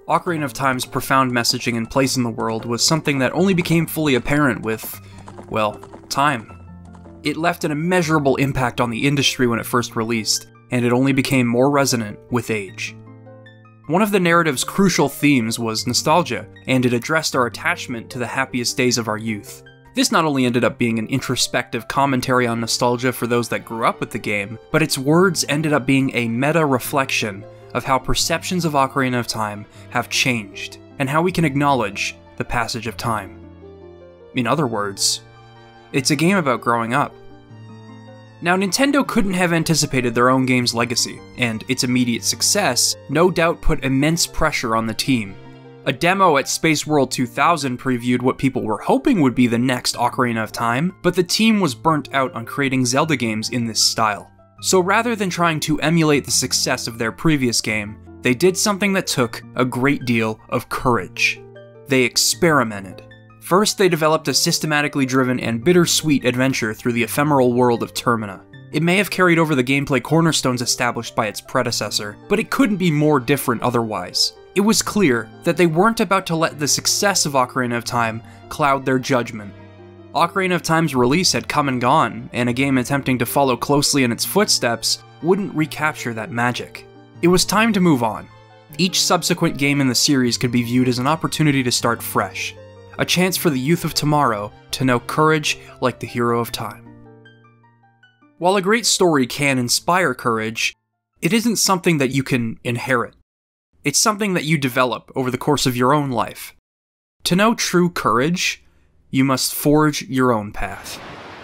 Ocarina of Time's profound messaging and place in the world was something that only became fully apparent with, well, time. It left an immeasurable impact on the industry when it first released, and it only became more resonant with age. One of the narrative's crucial themes was nostalgia, and it addressed our attachment to the happiest days of our youth. This not only ended up being an introspective commentary on nostalgia for those that grew up with the game, but its words ended up being a meta-reflection of how perceptions of Ocarina of Time have changed, and how we can acknowledge the passage of time. In other words, it's a game about growing up. Now, Nintendo couldn't have anticipated their own game's legacy, and its immediate success no doubt put immense pressure on the team. A demo at Space World 2000 previewed what people were hoping would be the next Ocarina of Time, but the team was burnt out on creating Zelda games in this style. So rather than trying to emulate the success of their previous game, they did something that took a great deal of courage. They experimented. First, they developed a systematically driven and bittersweet adventure through the ephemeral world of Termina. It may have carried over the gameplay cornerstones established by its predecessor, but it couldn't be more different otherwise. It was clear that they weren't about to let the success of Ocarina of Time cloud their judgment. Ocarina of Time's release had come and gone, and a game attempting to follow closely in its footsteps wouldn't recapture that magic. It was time to move on. Each subsequent game in the series could be viewed as an opportunity to start fresh, a chance for the youth of tomorrow to know courage like the hero of time. While a great story can inspire courage, it isn't something that you can inherit. It's something that you develop over the course of your own life. To know true courage, you must forge your own path.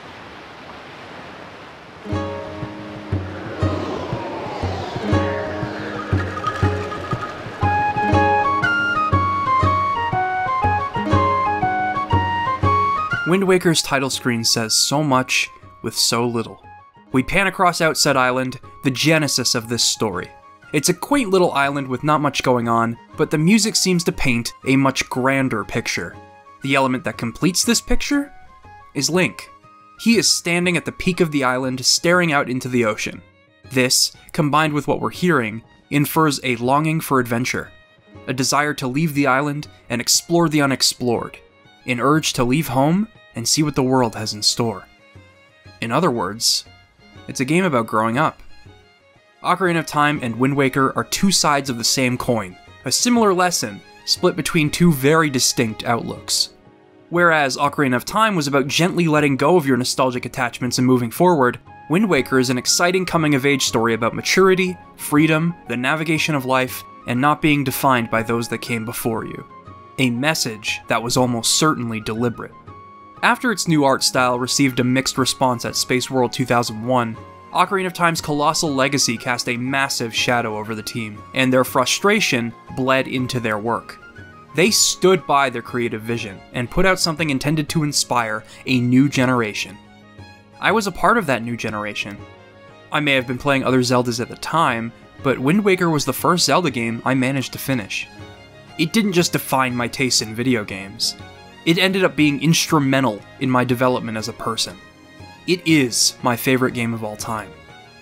Wind Waker's title screen says so much with so little. We pan across Outset Island, the genesis of this story. It's a quaint little island with not much going on, but the music seems to paint a much grander picture. The element that completes this picture is Link. He is standing at the peak of the island, staring out into the ocean. This, combined with what we're hearing, infers a longing for adventure, a desire to leave the island and explore the unexplored, an urge to leave home and see what the world has in store. In other words, it's a game about growing up. Ocarina of Time and Wind Waker are two sides of the same coin, a similar lesson split between two very distinct outlooks. Whereas Ocarina of Time was about gently letting go of your nostalgic attachments and moving forward, Wind Waker is an exciting coming-of-age story about maturity, freedom, the navigation of life, and not being defined by those that came before you. A message that was almost certainly deliberate. After its new art style received a mixed response at Space World 2001, Ocarina of Time's colossal legacy cast a massive shadow over the team, and their frustration bled into their work. They stood by their creative vision, and put out something intended to inspire a new generation. I was a part of that new generation. I may have been playing other Zeldas at the time, but Wind Waker was the first Zelda game I managed to finish. It didn't just define my taste in video games. It ended up being instrumental in my development as a person. It is my favorite game of all time.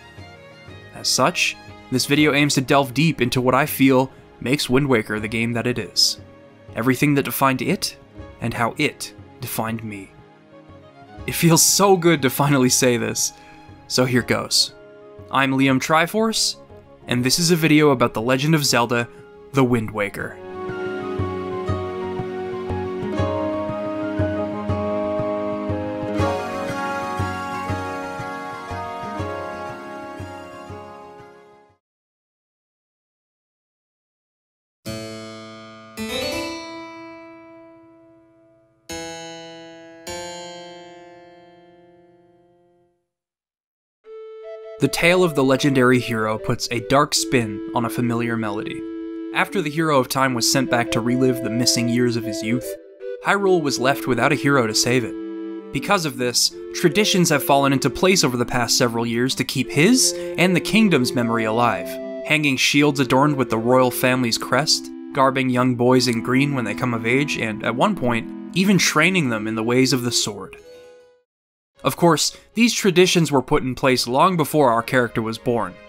As such, this video aims to delve deep into what I feel makes Wind Waker the game that it is. Everything that defined it, and how it defined me. It feels so good to finally say this, so here goes. I'm Liam Triforce, and this is a video about The Legend of Zelda: The Wind Waker. The tale of the legendary hero puts a dark spin on a familiar melody. After the Hero of Time was sent back to relive the missing years of his youth, Hyrule was left without a hero to save it. Because of this, traditions have fallen into place over the past several years to keep his and the kingdom's memory alive, hanging shields adorned with the royal family's crest, garbing young boys in green when they come of age, and at one point, even training them in the ways of the sword. Of course, these traditions were put in place long before our character was born.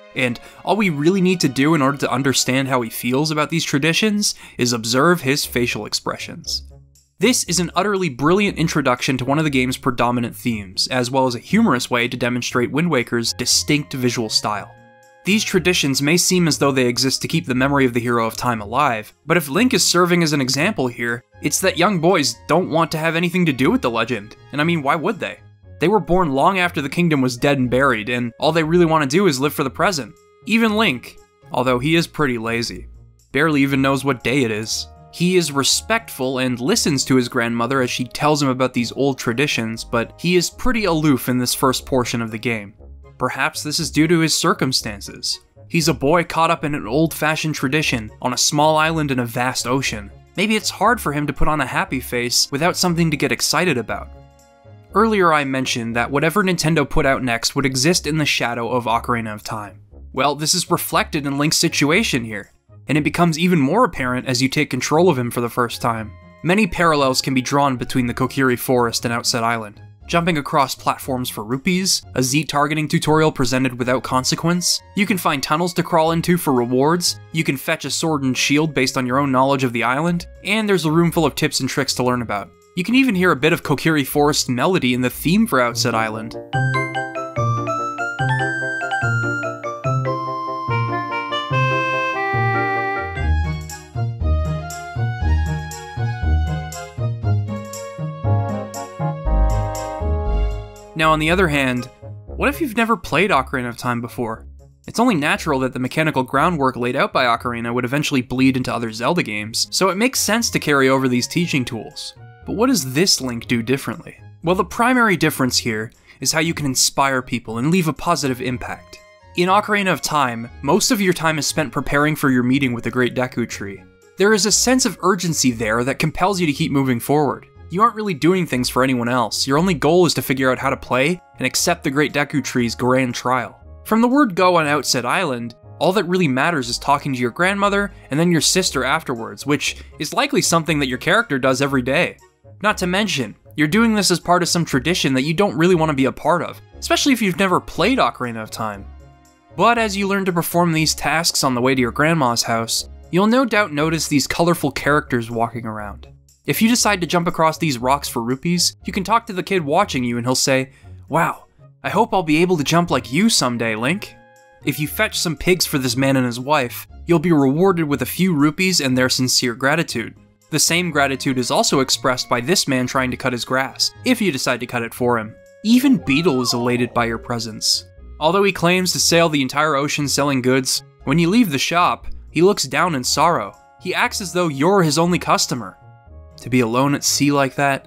And all we really need to do in order to understand how he feels about these traditions is observe his facial expressions. This is an utterly brilliant introduction to one of the game's predominant themes, as well as a humorous way to demonstrate Wind Waker's distinct visual style. These traditions may seem as though they exist to keep the memory of the hero of time alive, but if Link is serving as an example here, it's that young boys don't want to have anything to do with the legend. And I mean, why would they? They were born long after the kingdom was dead and buried, and all they really want to do is live for the present. Even Link, although he is pretty lazy, barely even knows what day it is. He is respectful and listens to his grandmother as she tells him about these old traditions, but he is pretty aloof in this first portion of the game. Perhaps this is due to his circumstances. He's a boy caught up in an old-fashioned tradition on a small island in a vast ocean. Maybe it's hard for him to put on a happy face without something to get excited about. Earlier I mentioned that whatever Nintendo put out next would exist in the shadow of Ocarina of Time. Well, this is reflected in Link's situation here, and it becomes even more apparent as you take control of him for the first time. Many parallels can be drawn between the Kokiri Forest and Outset Island. Jumping across platforms for rupees, a Z-targeting tutorial presented without consequence, you can find tunnels to crawl into for rewards, you can fetch a sword and shield based on your own knowledge of the island, and there's a room full of tips and tricks to learn about. You can even hear a bit of Kokiri Forest melody in the theme for Outset Island. Now on the other hand, what if you've never played Ocarina of Time before? It's only natural that the mechanical groundwork laid out by Ocarina would eventually bleed into other Zelda games, so it makes sense to carry over these teaching tools. But what does this Link do differently? Well, the primary difference here is how you can inspire people and leave a positive impact. In Ocarina of Time, most of your time is spent preparing for your meeting with the Great Deku Tree. There is a sense of urgency there that compels you to keep moving forward. You aren't really doing things for anyone else, your only goal is to figure out how to play and accept the Great Deku Tree's grand trial. From the word go on Outset Island, all that really matters is talking to your grandmother and then your sister afterwards, which is likely something that your character does every day. Not to mention, you're doing this as part of some tradition that you don't really want to be a part of, especially if you've never played Ocarina of Time. But as you learn to perform these tasks on the way to your grandma's house, you'll no doubt notice these colorful characters walking around. If you decide to jump across these rocks for rupees, you can talk to the kid watching you and he'll say, "Wow, I hope I'll be able to jump like you someday, Link." If you fetch some pigs for this man and his wife, you'll be rewarded with a few rupees and their sincere gratitude. The same gratitude is also expressed by this man trying to cut his grass, if you decide to cut it for him. Even Beetle is elated by your presence. Although he claims to sail the entire ocean selling goods, when you leave the shop, he looks down in sorrow. He acts as though you're his only customer. To be alone at sea like that,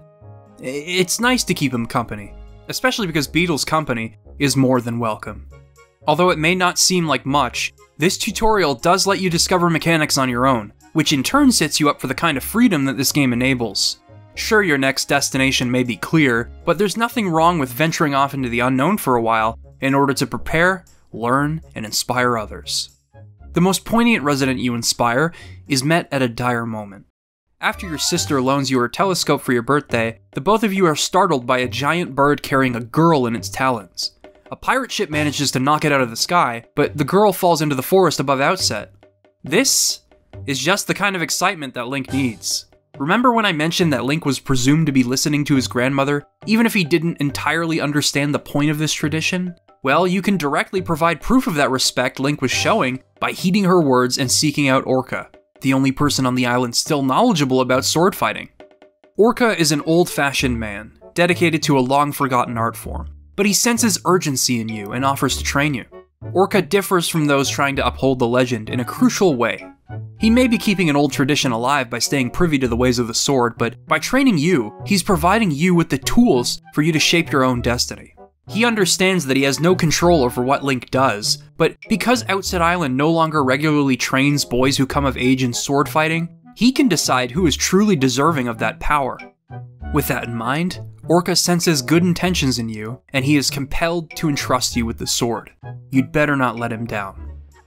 it's nice to keep him company, especially because Beetle's company is more than welcome. Although it may not seem like much, this tutorial does let you discover mechanics on your own, which in turn sets you up for the kind of freedom that this game enables. Sure, your next destination may be clear, but there's nothing wrong with venturing off into the unknown for a while in order to prepare, learn, and inspire others. The most poignant resident you inspire is met at a dire moment. After your sister loans you her telescope for your birthday, the both of you are startled by a giant bird carrying a girl in its talons. A pirate ship manages to knock it out of the sky, but the girl falls into the forest above Outset. This is just the kind of excitement that Link needs. Remember when I mentioned that Link was presumed to be listening to his grandmother, even if he didn't entirely understand the point of this tradition? Well, you can directly provide proof of that respect Link was showing by heeding her words and seeking out Orca, the only person on the island still knowledgeable about sword fighting. Orca is an old-fashioned man, dedicated to a long-forgotten art form, but he senses urgency in you and offers to train you. Orca differs from those trying to uphold the legend in a crucial way. He may be keeping an old tradition alive by staying privy to the ways of the sword, but by training you, he's providing you with the tools for you to shape your own destiny. He understands that he has no control over what Link does, but because Outset Island no longer regularly trains boys who come of age in sword fighting, he can decide who is truly deserving of that power. With that in mind, Orca senses good intentions in you, and he is compelled to entrust you with the sword. You'd better not let him down.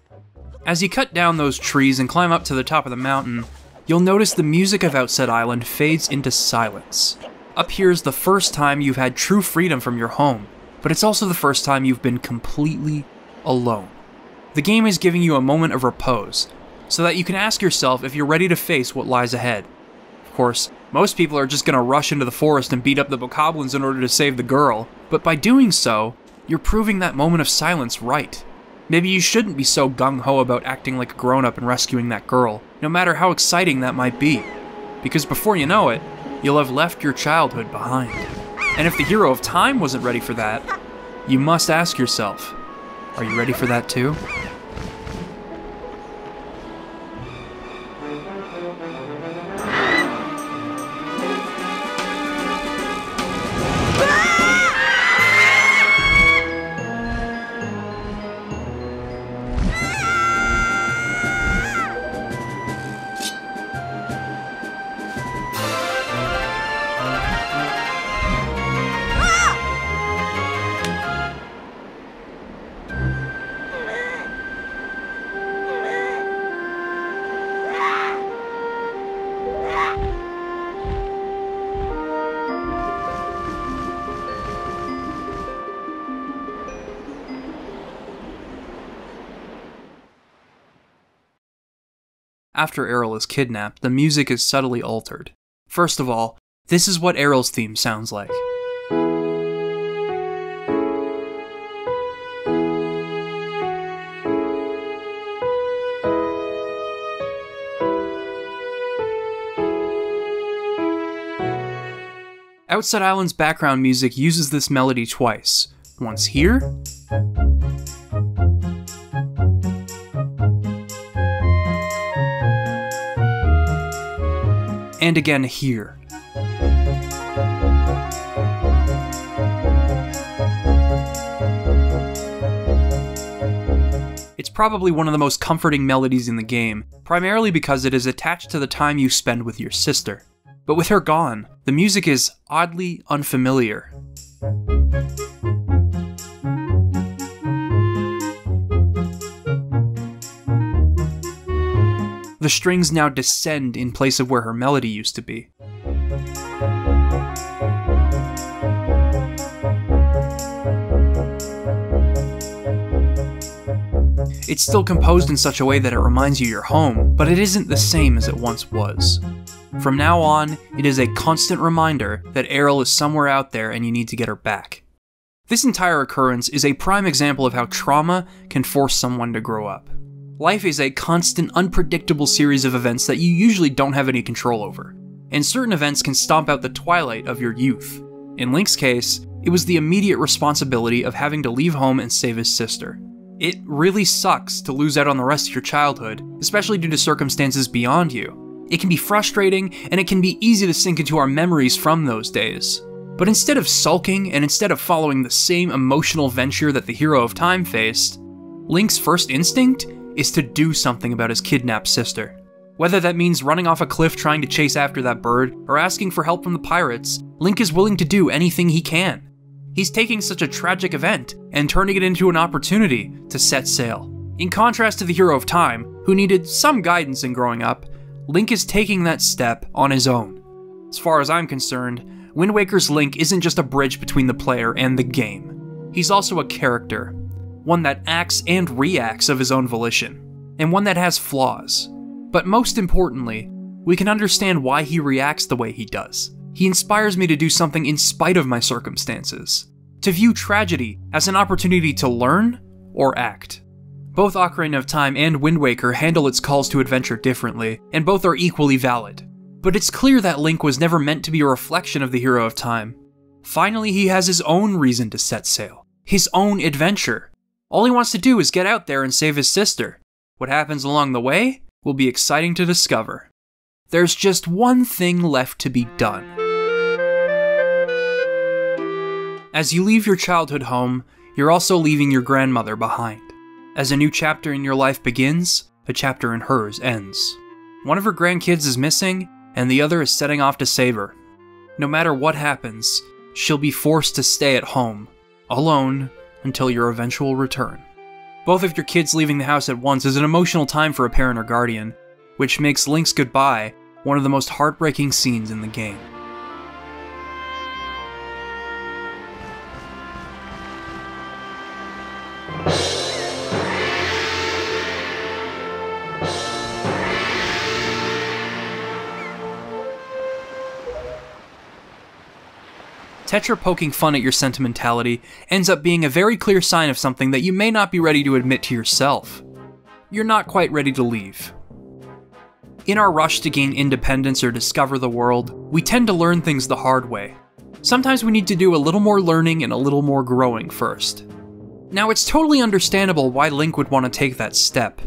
As you cut down those trees and climb up to the top of the mountain, you'll notice the music of Outset Island fades into silence. Up here is the first time you've had true freedom from your home, but it's also the first time you've been completely alone. The game is giving you a moment of repose, so that you can ask yourself if you're ready to face what lies ahead. Of course, most people are just gonna rush into the forest and beat up the bokoblins in order to save the girl, but by doing so, you're proving that moment of silence right. Maybe you shouldn't be so gung-ho about acting like a grown-up and rescuing that girl, no matter how exciting that might be. Because before you know it, you'll have left your childhood behind. And if the hero of time wasn't ready for that, you must ask yourself, are you ready for that too? After Aryll is kidnapped, the music is subtly altered. First of all, this is what Aryll's theme sounds like. Outset Island's background music uses this melody twice. Once here, and again here. It's probably one of the most comforting melodies in the game, primarily because it is attached to the time you spend with your sister. But with her gone, the music is oddly unfamiliar. The strings now descend in place of where her melody used to be. It's still composed in such a way that it reminds you you're home, but it isn't the same as it once was. From now on, it is a constant reminder that Aryll is somewhere out there and you need to get her back. This entire occurrence is a prime example of how trauma can force someone to grow up. Life is a constant, unpredictable series of events that you usually don't have any control over, and certain events can stomp out the twilight of your youth. In Link's case, it was the immediate responsibility of having to leave home and save his sister. It really sucks to lose out on the rest of your childhood, especially due to circumstances beyond you. It can be frustrating, and it can be easy to sink into our memories from those days. But instead of sulking, and instead of following the same emotional venture that the hero of time faced, Link's first instinct is to do something about his kidnapped sister. Whether that means running off a cliff trying to chase after that bird, or asking for help from the pirates, Link is willing to do anything he can. He's taking such a tragic event and turning it into an opportunity to set sail. In contrast to the hero of time, who needed some guidance in growing up, Link is taking that step on his own. As far as I'm concerned, Wind Waker's Link isn't just a bridge between the player and the game. He's also a character, one that acts and reacts of his own volition, and one that has flaws. But most importantly, we can understand why he reacts the way he does. He inspires me to do something in spite of my circumstances, to view tragedy as an opportunity to learn or act. Both Ocarina of Time and Wind Waker handle its calls to adventure differently, and both are equally valid. But it's clear that Link was never meant to be a reflection of the hero of time. Finally, he has his own reason to set sail, his own adventure. All he wants to do is get out there and save his sister. What happens along the way will be exciting to discover. There's just one thing left to be done. As you leave your childhood home, you're also leaving your grandmother behind. As a new chapter in your life begins, a chapter in hers ends. One of her grandkids is missing, and the other is setting off to save her. No matter what happens, she'll be forced to stay at home, alone, until your eventual return. Both of your kids leaving the house at once is an emotional time for a parent or guardian, which makes Link's goodbye one of the most heartbreaking scenes in the game. Tetra poking fun at your sentimentality ends up being a very clear sign of something that you may not be ready to admit to yourself. You're not quite ready to leave. In our rush to gain independence or discover the world, we tend to learn things the hard way. Sometimes we need to do a little more learning and a little more growing first. Now, it's totally understandable why Link would want to take that step.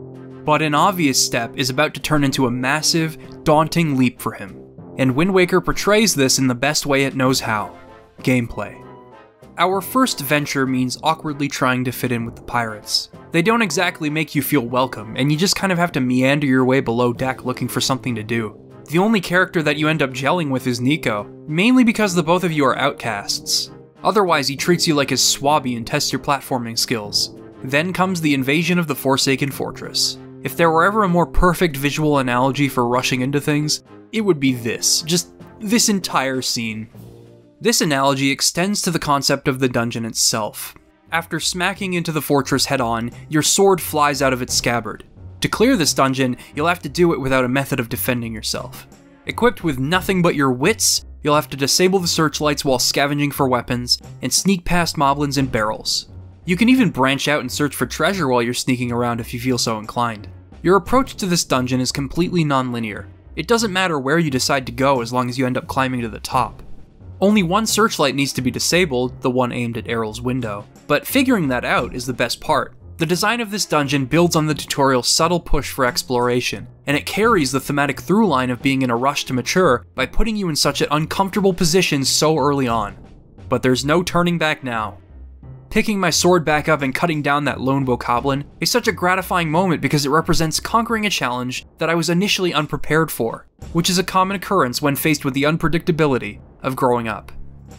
But an obvious step is about to turn into a massive, daunting leap for him. And Wind Waker portrays this in the best way it knows how: gameplay. Our first venture means awkwardly trying to fit in with the pirates. They don't exactly make you feel welcome, and you just kind of have to meander your way below deck looking for something to do. The only character that you end up gelling with is Nico, mainly because the both of you are outcasts. Otherwise, he treats you like his swabby and tests your platforming skills. Then comes the invasion of the Forsaken Fortress. If there were ever a more perfect visual analogy for rushing into things, it would be this. Just this entire scene. This analogy extends to the concept of the dungeon itself. After smacking into the fortress head-on, your sword flies out of its scabbard. To clear this dungeon, you'll have to do it without a method of defending yourself. Equipped with nothing but your wits, you'll have to disable the searchlights while scavenging for weapons, and sneak past moblins and barrels. You can even branch out and search for treasure while you're sneaking around if you feel so inclined. Your approach to this dungeon is completely non-linear. It doesn't matter where you decide to go as long as you end up climbing to the top. Only one searchlight needs to be disabled, the one aimed at Errol's window, but figuring that out is the best part. The design of this dungeon builds on the tutorial's subtle push for exploration, and it carries the thematic through-line of being in a rush to mature by putting you in such an uncomfortable position so early on. But there's no turning back now. Picking my sword back up and cutting down that lone bokoblin is such a gratifying moment because it represents conquering a challenge that I was initially unprepared for, which is a common occurrence when faced with the unpredictability of growing up.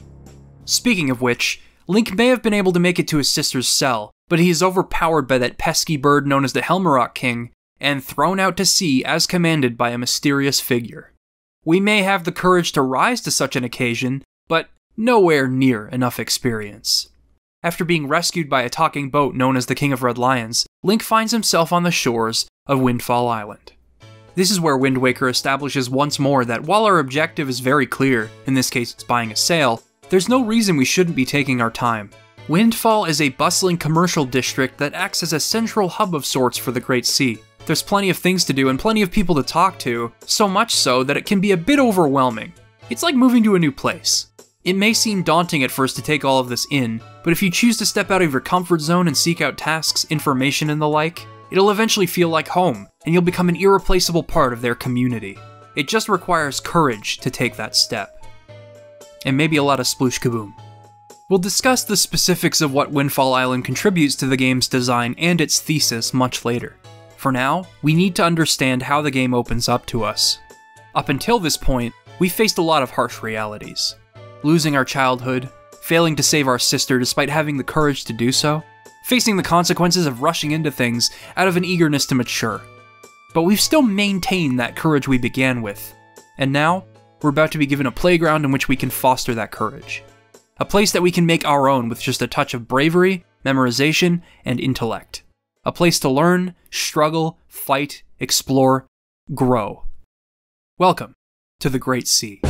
Speaking of which, Link may have been able to make it to his sister's cell, but he is overpowered by that pesky bird known as the Helmarock King, and thrown out to sea as commanded by a mysterious figure. We may have the courage to rise to such an occasion, but nowhere near enough experience. After being rescued by a talking boat known as the King of Red Lions, Link finds himself on the shores of Windfall Island. This is where Wind Waker establishes once more that while our objective is very clear, in this case it's buying a sail, there's no reason we shouldn't be taking our time. Windfall is a bustling commercial district that acts as a central hub of sorts for the Great Sea. There's plenty of things to do and plenty of people to talk to, so much so that it can be a bit overwhelming. It's like moving to a new place. It may seem daunting at first to take all of this in, but if you choose to step out of your comfort zone and seek out tasks, information, and the like, it'll eventually feel like home, and you'll become an irreplaceable part of their community. It just requires courage to take that step. And maybe a lot of sploosh kaboom. We'll discuss the specifics of what Windfall Island contributes to the game's design and its thesis much later. For now, we need to understand how the game opens up to us. Up until this point, we faced a lot of harsh realities. Losing our childhood, failing to save our sister despite having the courage to do so, facing the consequences of rushing into things out of an eagerness to mature. But we've still maintained that courage we began with, and now, we're about to be given a playground in which we can foster that courage. A place that we can make our own with just a touch of bravery, memorization, and intellect. A place to learn, struggle, fight, explore, grow. Welcome to the Great Sea.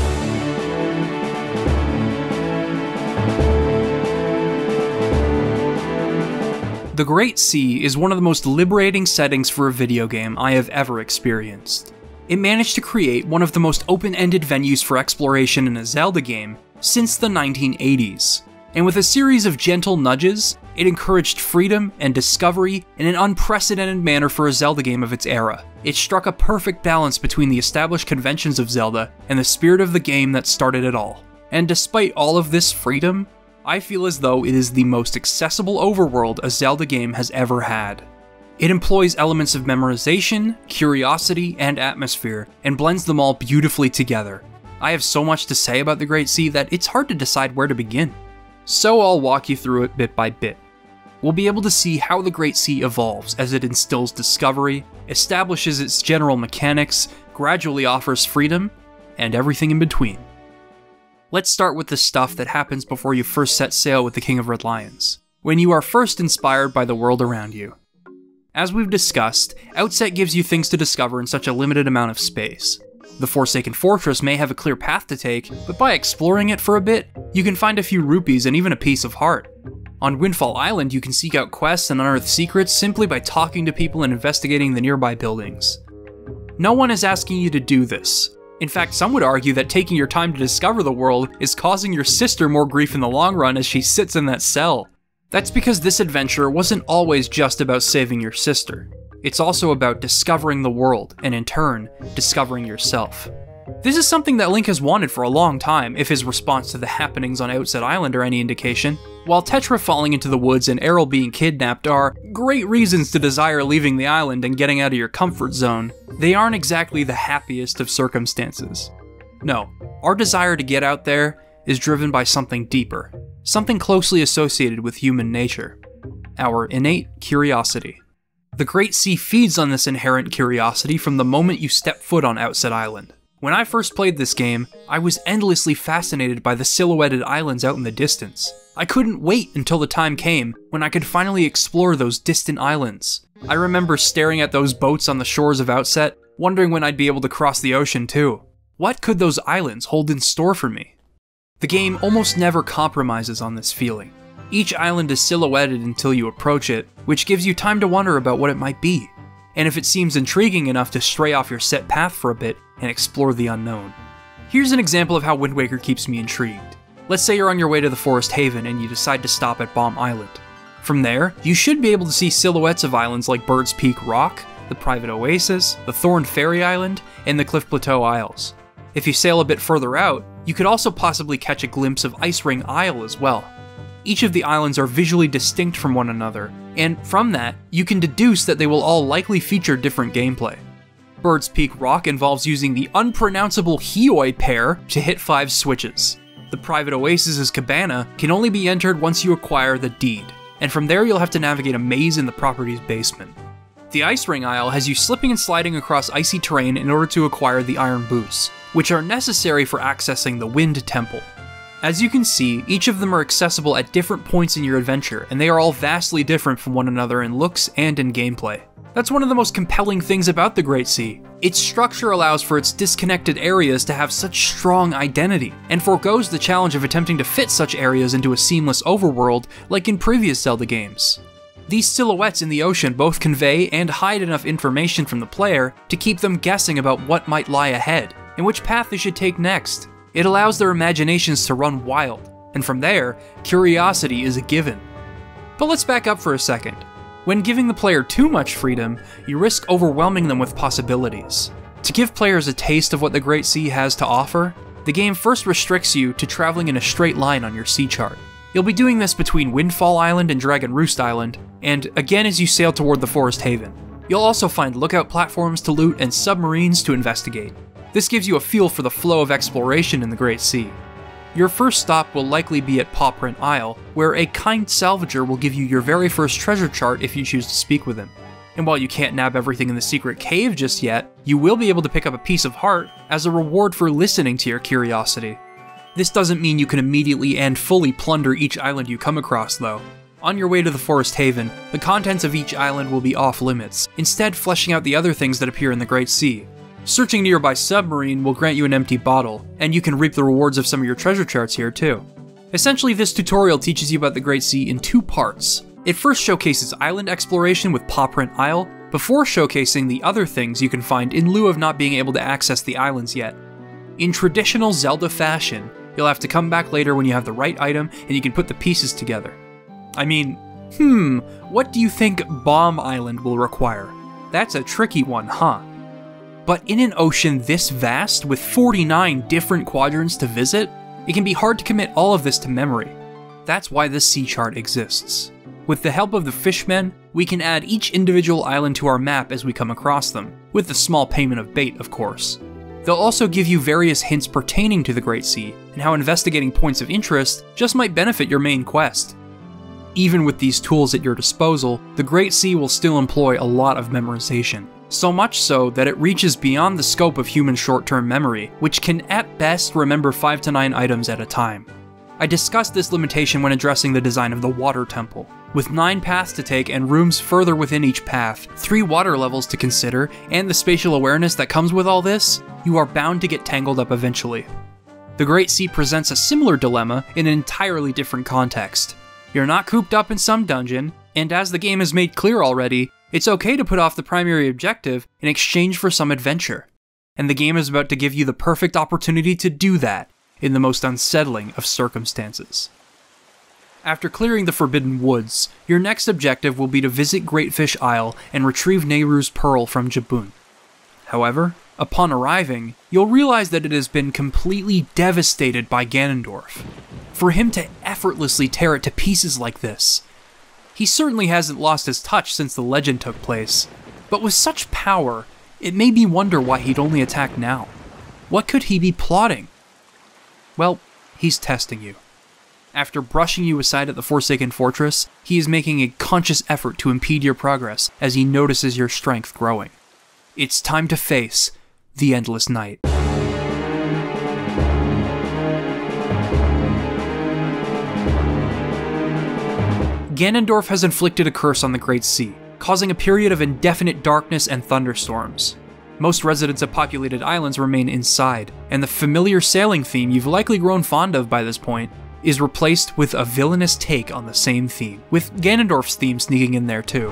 The Great Sea is one of the most liberating settings for a video game I have ever experienced. It managed to create one of the most open-ended venues for exploration in a Zelda game since the 1980s. And with a series of gentle nudges, it encouraged freedom and discovery in an unprecedented manner for a Zelda game of its era. It struck a perfect balance between the established conventions of Zelda and the spirit of the game that started it all. And despite all of this freedom, I feel as though it is the most accessible overworld a Zelda game has ever had. It employs elements of memorization, curiosity, and atmosphere, and blends them all beautifully together. I have so much to say about the Great Sea that it's hard to decide where to begin. So I'll walk you through it bit by bit. We'll be able to see how the Great Sea evolves as it instills discovery, establishes its general mechanics, gradually offers freedom, and everything in between. Let's start with the stuff that happens before you first set sail with the King of Red Lions, when you are first inspired by the world around you. As we've discussed, Outset gives you things to discover in such a limited amount of space. The Forsaken Fortress may have a clear path to take, but by exploring it for a bit, you can find a few rupees and even a piece of heart. On Windfall Island, you can seek out quests and unearth secrets simply by talking to people and investigating the nearby buildings. No one is asking you to do this. In fact, some would argue that taking your time to discover the world is causing your sister more grief in the long run as she sits in that cell. That's because this adventure wasn't always just about saving your sister. It's also about discovering the world, and in turn, discovering yourself. This is something that Link has wanted for a long time, if his response to the happenings on Outset Island are any indication. While Tetra falling into the woods and Aryll being kidnapped are great reasons to desire leaving the island and getting out of your comfort zone, they aren't exactly the happiest of circumstances. No, our desire to get out there is driven by something deeper, something closely associated with human nature: our innate curiosity. The Great Sea feeds on this inherent curiosity from the moment you step foot on Outset Island. When I first played this game, I was endlessly fascinated by the silhouetted islands out in the distance. I couldn't wait until the time came when I could finally explore those distant islands. I remember staring at those boats on the shores of Outset, wondering when I'd be able to cross the ocean too. What could those islands hold in store for me? The game almost never compromises on this feeling. Each island is silhouetted until you approach it, which gives you time to wonder about what it might be, and if it seems intriguing enough to stray off your set path for a bit and explore the unknown. Here's an example of how Wind Waker keeps me intrigued. Let's say you're on your way to the Forest Haven and you decide to stop at Bomb Island. From there, you should be able to see silhouettes of islands like Bird's Peak Rock, the Private Oasis, the Thorned Ferry Island, and the Cliff Plateau Isles. If you sail a bit further out, you could also possibly catch a glimpse of Ice Ring Isle as well. Each of the islands are visually distinct from one another, and from that, you can deduce that they will all likely feature different gameplay. Bird's Peak Rock involves using the unpronounceable Hioi pair to hit 5 switches. The Private Oasis's cabana can only be entered once you acquire the deed, and from there you'll have to navigate a maze in the property's basement. The Ice Ring Isle has you slipping and sliding across icy terrain in order to acquire the Iron Boots, which are necessary for accessing the Wind Temple. As you can see, each of them are accessible at different points in your adventure, and they are all vastly different from one another in looks and in gameplay. That's one of the most compelling things about the Great Sea. Its structure allows for its disconnected areas to have such strong identity, and forgoes the challenge of attempting to fit such areas into a seamless overworld like in previous Zelda games. These silhouettes in the ocean both convey and hide enough information from the player to keep them guessing about what might lie ahead, and which path they should take next. It allows their imaginations to run wild, and from there, curiosity is a given. But let's back up for a second. When giving the player too much freedom, you risk overwhelming them with possibilities. To give players a taste of what the Great Sea has to offer, the game first restricts you to traveling in a straight line on your sea chart. You'll be doing this between Windfall Island and Dragon Roost Island, and again as you sail toward the Forest Haven. You'll also find lookout platforms to loot and submarines to investigate. This gives you a feel for the flow of exploration in the Great Sea. Your first stop will likely be at Pawprint Isle, where a kind salvager will give you your very first treasure chart if you choose to speak with him. And while you can't nab everything in the secret cave just yet, you will be able to pick up a piece of heart as a reward for listening to your curiosity. This doesn't mean you can immediately and fully plunder each island you come across though. On your way to the Forest Haven, the contents of each island will be off limits, instead fleshing out the other things that appear in the Great Sea. Searching a nearby submarine will grant you an empty bottle, and you can reap the rewards of some of your treasure charts here too. Essentially, this tutorial teaches you about the Great Sea in 2 parts. It first showcases island exploration with Pawprint Isle, before showcasing the other things you can find in lieu of not being able to access the islands yet. In traditional Zelda fashion, you'll have to come back later when you have the right item and you can put the pieces together. I mean, what do you think Bomb Island will require? That's a tricky one, huh? But in an ocean this vast, with 49 different quadrants to visit, it can be hard to commit all of this to memory. That's why the sea chart exists. With the help of the fishmen, we can add each individual island to our map as we come across them, with the small payment of bait, of course. They'll also give you various hints pertaining to the Great Sea, and how investigating points of interest just might benefit your main quest. Even with these tools at your disposal, the Great Sea will still employ a lot of memorization. So much so that it reaches beyond the scope of human short-term memory, which can at best remember 5 to 9 items at a time. I discussed this limitation when addressing the design of the Water Temple. With 9 paths to take and rooms further within each path, 3 water levels to consider, and the spatial awareness that comes with all this, you are bound to get tangled up eventually. The Great Sea presents a similar dilemma in an entirely different context. You're not cooped up in some dungeon, and as the game has made clear already, it's okay to put off the primary objective in exchange for some adventure. And the game is about to give you the perfect opportunity to do that in the most unsettling of circumstances. After clearing the Forbidden Woods, your next objective will be to visit Greatfish Isle and retrieve Nehru's Pearl from Jabun. However, upon arriving, you'll realize that it has been completely devastated by Ganondorf. For him to effortlessly tear it to pieces like this, he certainly hasn't lost his touch since the legend took place, but with such power, it made me wonder why he'd only attack now. What could he be plotting? Well, he's testing you. After brushing you aside at the Forsaken Fortress, he is making a conscious effort to impede your progress as he notices your strength growing. It's time to face the Endless Night. Ganondorf has inflicted a curse on the Great Sea, causing a period of indefinite darkness and thunderstorms. Most residents of populated islands remain inside, and the familiar sailing theme you've likely grown fond of by this point is replaced with a villainous take on the same theme, with Ganondorf's theme sneaking in there too.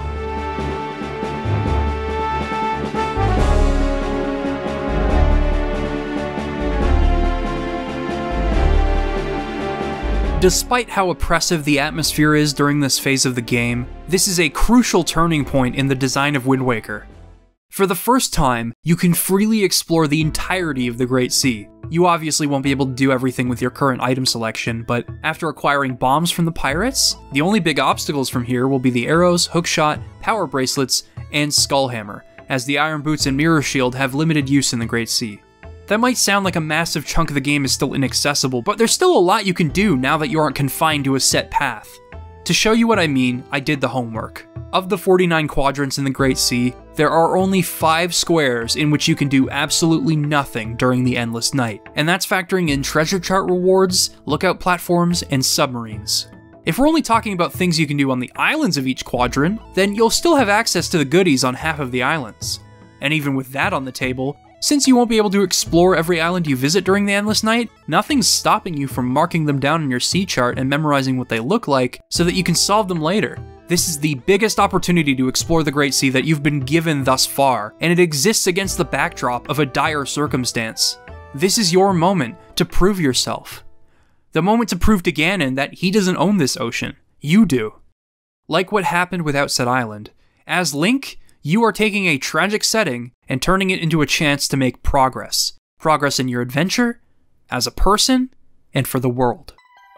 Despite how oppressive the atmosphere is during this phase of the game, this is a crucial turning point in the design of Wind Waker. For the first time, you can freely explore the entirety of the Great Sea. You obviously won't be able to do everything with your current item selection, but after acquiring bombs from the pirates, the only big obstacles from here will be the arrows, hookshot, power bracelets, and skullhammer, as the iron boots and mirror shield have limited use in the Great Sea. That might sound like a massive chunk of the game is still inaccessible, but there's still a lot you can do now that you aren't confined to a set path. To show you what I mean, I did the homework. Of the 49 quadrants in the Great Sea, there are only 5 squares in which you can do absolutely nothing during the Endless Night, and that's factoring in treasure chart rewards, lookout platforms, and submarines. If we're only talking about things you can do on the islands of each quadrant, then you'll still have access to the goodies on half of the islands. And even with that on the table, since you won't be able to explore every island you visit during the Endless Night, nothing's stopping you from marking them down in your sea chart and memorizing what they look like so that you can solve them later. This is the biggest opportunity to explore the Great Sea that you've been given thus far, and it exists against the backdrop of a dire circumstance. This is your moment to prove yourself. The moment to prove to Ganon that he doesn't own this ocean. You do. Like what happened with Outset Island, as Link, you are taking a tragic setting and turning it into a chance to make progress. Progress in your adventure, as a person, and for the world.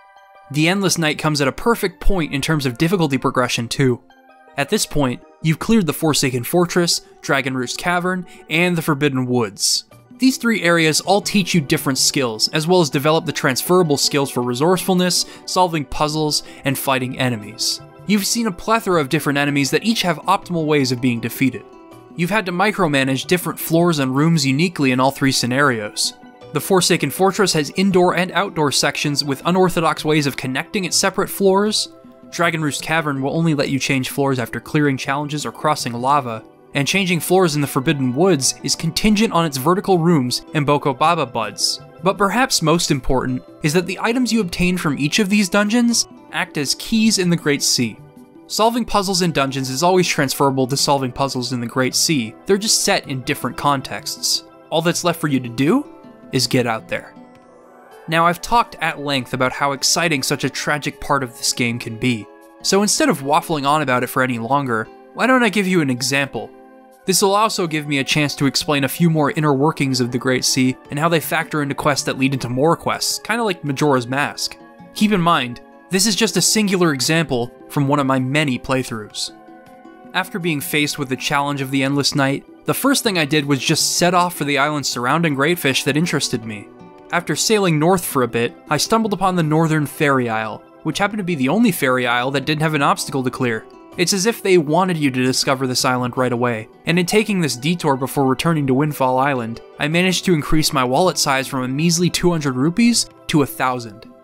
The Endless Night comes at a perfect point in terms of difficulty progression too. At this point, you've cleared the Forsaken Fortress, Dragon Roost Cavern, and the Forbidden Woods. These 3 areas all teach you different skills, as well as develop the transferable skills for resourcefulness, solving puzzles, and fighting enemies. You've seen a plethora of different enemies that each have optimal ways of being defeated. You've had to micromanage different floors and rooms uniquely in all 3 scenarios. The Forsaken Fortress has indoor and outdoor sections with unorthodox ways of connecting its separate floors. Dragon Roost Cavern will only let you change floors after clearing challenges or crossing lava, and changing floors in the Forbidden Woods is contingent on its vertical rooms and Boko Baba buds. But perhaps most important is that the items you obtain from each of these dungeons act as keys in the Great Sea. Solving puzzles in dungeons is always transferable to solving puzzles in the Great Sea, they're just set in different contexts. All that's left for you to do is get out there. Now, I've talked at length about how exciting such a tragic part of this game can be, so instead of waffling on about it for any longer, why don't I give you an example? This will also give me a chance to explain a few more inner workings of the Great Sea and how they factor into quests that lead into more quests, kinda like Majora's Mask. Keep in mind, this is just a singular example from one of my many playthroughs. After being faced with the challenge of the Endless Night, the first thing I did was just set off for the islands surrounding Greatfish that interested me. After sailing north for a bit, I stumbled upon the Northern Fairy Isle, which happened to be the only fairy isle that didn't have an obstacle to clear. It's as if they wanted you to discover this island right away, and in taking this detour before returning to Windfall Island, I managed to increase my wallet size from a measly 200 rupees to 1,000.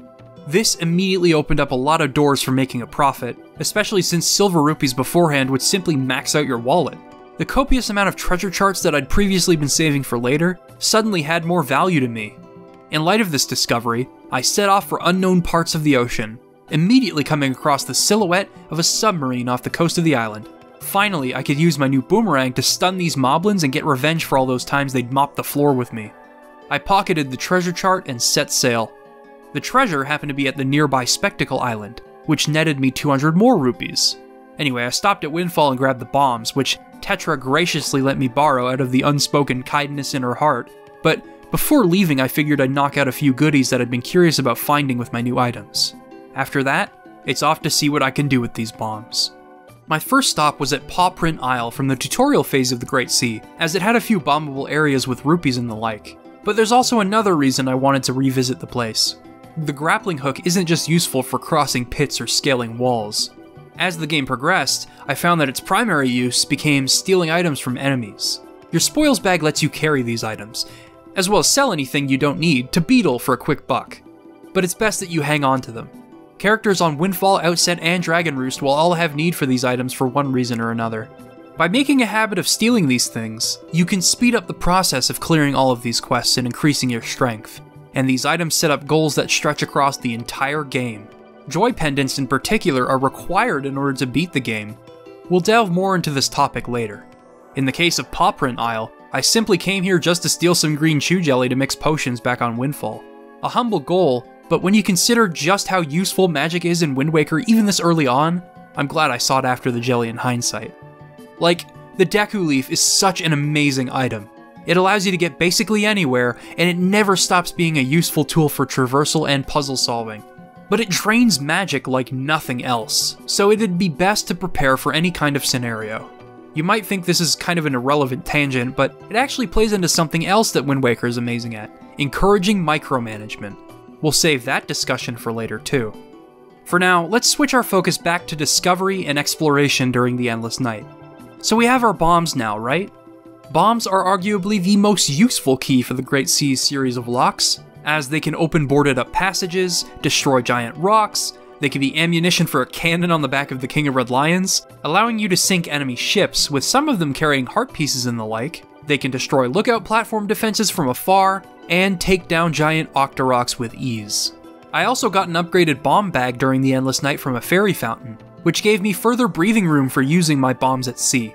This immediately opened up a lot of doors for making a profit, especially since silver rupees beforehand would simply max out your wallet. The copious amount of treasure charts that I'd previously been saving for later suddenly had more value to me. In light of this discovery, I set off for unknown parts of the ocean, immediately coming across the silhouette of a submarine off the coast of the island. Finally, I could use my new boomerang to stun these moblins and get revenge for all those times they'd mopped the floor with me. I pocketed the treasure chart and set sail. The treasure happened to be at the nearby Spectacle Island, which netted me 200 more rupees. Anyway, I stopped at Windfall and grabbed the bombs, which Tetra graciously let me borrow out of the unspoken kindness in her heart, but before leaving I figured I'd knock out a few goodies that I'd been curious about finding with my new items. After that, it's off to see what I can do with these bombs. My first stop was at Paw Print Isle from the tutorial phase of the Great Sea, as it had a few bombable areas with rupees and the like. But there's also another reason I wanted to revisit the place. The grappling hook isn't just useful for crossing pits or scaling walls. As the game progressed, I found that its primary use became stealing items from enemies. Your spoils bag lets you carry these items, as well as sell anything you don't need to Beetle for a quick buck. But it's best that you hang on to them. Characters on Windfall, Outset, and Dragon Roost will all have need for these items for one reason or another. By making a habit of stealing these things, you can speed up the process of clearing all of these quests and increasing your strength, and these items set up goals that stretch across the entire game. Joy pendants in particular are required in order to beat the game. We'll delve more into this topic later. In the case of Paw Print Isle, I simply came here just to steal some green chew jelly to mix potions back on Windfall. A humble goal, but when you consider just how useful magic is in Wind Waker even this early on, I'm glad I sought after the jelly in hindsight. Like, the Deku Leaf is such an amazing item. It allows you to get basically anywhere, and it never stops being a useful tool for traversal and puzzle solving. But it drains magic like nothing else, so it'd be best to prepare for any kind of scenario. You might think this is kind of an irrelevant tangent, but it actually plays into something else that Wind Waker is amazing at: encouraging micromanagement. We'll save that discussion for later too. For now, let's switch our focus back to discovery and exploration during the Endless Night. So we have our bombs now, right? Bombs are arguably the most useful key for the Great Seas series of locks, as they can open boarded up passages, destroy giant rocks, they can be ammunition for a cannon on the back of the King of Red Lions, allowing you to sink enemy ships, with some of them carrying heart pieces and the like. They can destroy lookout platform defenses from afar, and take down giant Octoroks with ease. I also got an upgraded bomb bag during the Endless Night from a fairy fountain, which gave me further breathing room for using my bombs at sea.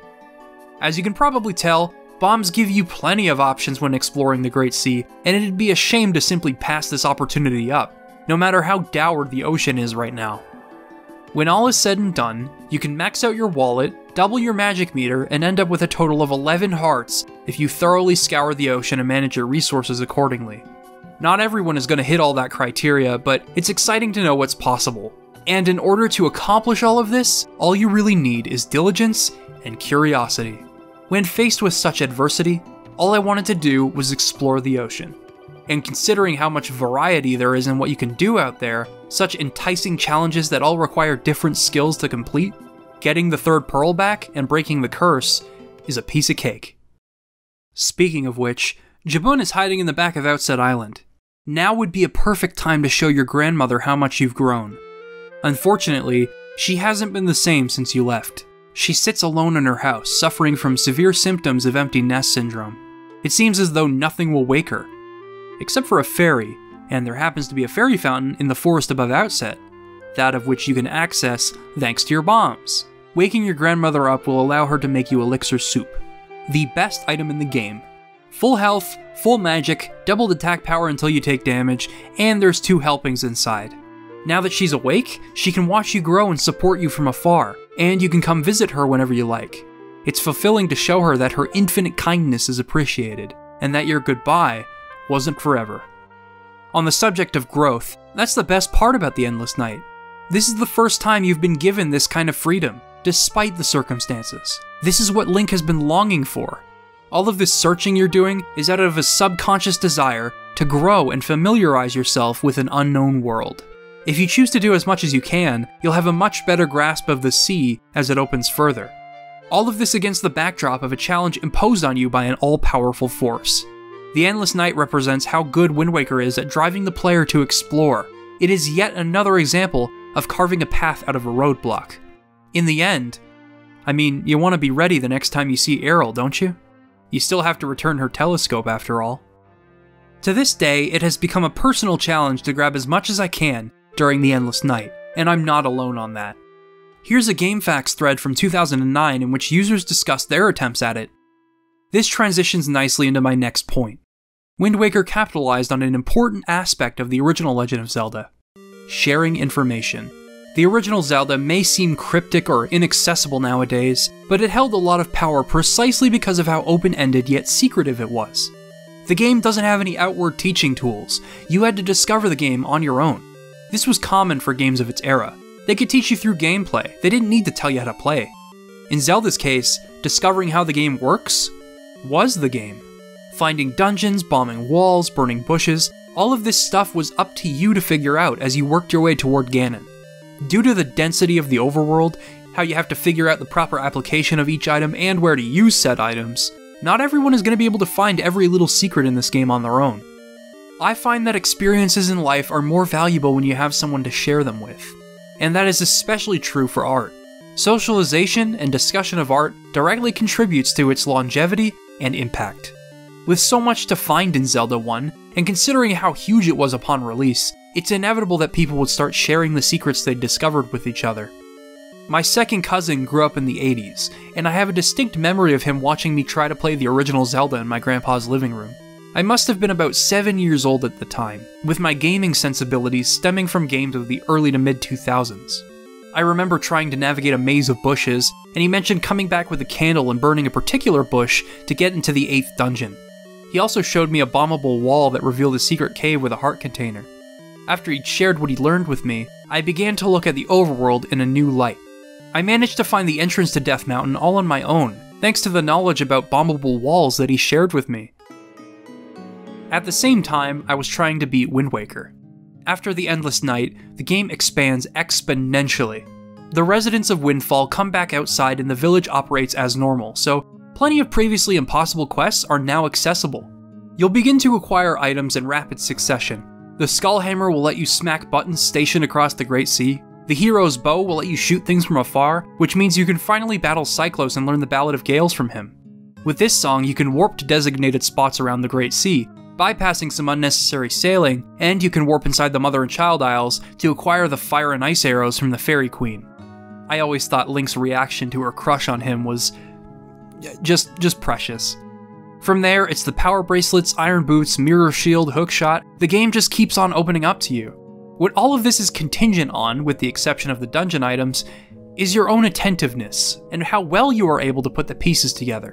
As you can probably tell, bombs give you plenty of options when exploring the Great Sea, and it'd be a shame to simply pass this opportunity up, no matter how dour the ocean is right now. When all is said and done, you can max out your wallet, double your magic meter, and end up with a total of 11 hearts if you thoroughly scour the ocean and manage your resources accordingly. Not everyone is going to hit all that criteria, but it's exciting to know what's possible. And in order to accomplish all of this, all you really need is diligence and curiosity. When faced with such adversity, all I wanted to do was explore the ocean. And considering how much variety there is in what you can do out there, such enticing challenges that all require different skills to complete, getting the third pearl back and breaking the curse is a piece of cake. Speaking of which, Jabun is hiding in the back of Outset Island. Now would be a perfect time to show your grandmother how much you've grown. Unfortunately, she hasn't been the same since you left. She sits alone in her house, suffering from severe symptoms of empty nest syndrome. It seems as though nothing will wake her. Except for a fairy, and there happens to be a fairy fountain in the forest above Outset, that of which you can access thanks to your bombs. Waking your grandmother up will allow her to make you elixir soup, the best item in the game. Full health, full magic, doubled attack power until you take damage, and there's 2 helpings inside. Now that she's awake, she can watch you grow and support you from afar, and you can come visit her whenever you like. It's fulfilling to show her that her infinite kindness is appreciated, and that your goodbye wasn't forever. On the subject of growth, that's the best part about the Endless Night. This is the first time you've been given this kind of freedom, despite the circumstances. This is what Link has been longing for. All of this searching you're doing is out of a subconscious desire to grow and familiarize yourself with an unknown world. If you choose to do as much as you can, you'll have a much better grasp of the sea as it opens further. All of this against the backdrop of a challenge imposed on you by an all-powerful force. The Endless Night represents how good Wind Waker is at driving the player to explore, it is yet another example of carving a path out of a roadblock. In the end, I mean, you want to be ready the next time you see Aryll, don't you? You still have to return her telescope after all. To this day, it has become a personal challenge to grab as much as I can during the Endless Night, and I'm not alone on that. Here's a GameFAQs thread from 2009 in which users discuss their attempts at it. This transitions nicely into my next point. Wind Waker capitalized on an important aspect of the original Legend of Zelda: sharing information. The original Zelda may seem cryptic or inaccessible nowadays, but it held a lot of power precisely because of how open-ended yet secretive it was. The game doesn't have any outward teaching tools. You had to discover the game on your own. This was common for games of its era. They could teach you through gameplay. They didn't need to tell you how to play. In Zelda's case, discovering how the game works was the game. Finding dungeons, bombing walls, burning bushes, all of this stuff was up to you to figure out as you worked your way toward Ganon. Due to the density of the overworld, how you have to figure out the proper application of each item and where to use said items, not everyone is going to be able to find every little secret in this game on their own. I find that experiences in life are more valuable when you have someone to share them with, and that is especially true for art. Socialization and discussion of art directly contributes to its longevity and impact. With so much to find in Zelda 1, and considering how huge it was upon release, it's inevitable that people would start sharing the secrets they'd discovered with each other. My second cousin grew up in the 80s, and I have a distinct memory of him watching me try to play the original Zelda in my grandpa's living room. I must have been about 7 years old at the time, with my gaming sensibilities stemming from games of the early to mid-2000s. I remember trying to navigate a maze of bushes, and he mentioned coming back with a candle and burning a particular bush to get into the 8th dungeon. He also showed me a bombable wall that revealed a secret cave with a heart container. After he'd shared what he learned with me, I began to look at the overworld in a new light. I managed to find the entrance to Death Mountain all on my own, thanks to the knowledge about bombable walls that he shared with me. At the same time, I was trying to beat Wind Waker. After the Endless Night, the game expands exponentially. The residents of Windfall come back outside and the village operates as normal, so plenty of previously impossible quests are now accessible. You'll begin to acquire items in rapid succession. The Skullhammer will let you smack buttons stationed across the Great Sea. The hero's bow will let you shoot things from afar, which means you can finally battle Cyclos and learn the Ballad of Gales from him. With this song, you can warp to designated spots around the Great Sea, bypassing some unnecessary sailing, and you can warp inside the Mother and Child Isles to acquire the fire and ice arrows from the Fairy Queen. I always thought Link's reaction to her crush on him was just precious. From there, it's the power bracelets, iron boots, mirror shield, hookshot. The game just keeps on opening up to you. What all of this is contingent on, with the exception of the dungeon items, is your own attentiveness, and how well you are able to put the pieces together.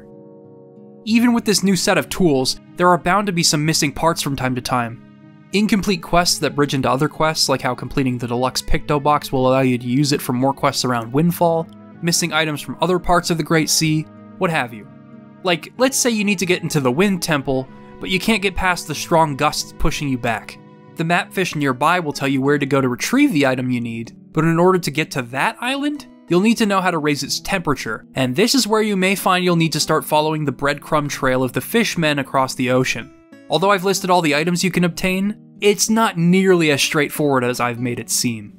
Even with this new set of tools, there are bound to be some missing parts from time to time. Incomplete quests that bridge into other quests, like how completing the deluxe Picto box will allow you to use it for more quests around Windfall, missing items from other parts of the Great Sea, what have you. Like, let's say you need to get into the Wind Temple, but you can't get past the strong gusts pushing you back. The mapfish nearby will tell you where to go to retrieve the item you need, but in order to get to that island, you'll need to know how to raise its temperature, and this is where you may find you'll need to start following the breadcrumb trail of the fishmen across the ocean. Although I've listed all the items you can obtain, it's not nearly as straightforward as I've made it seem.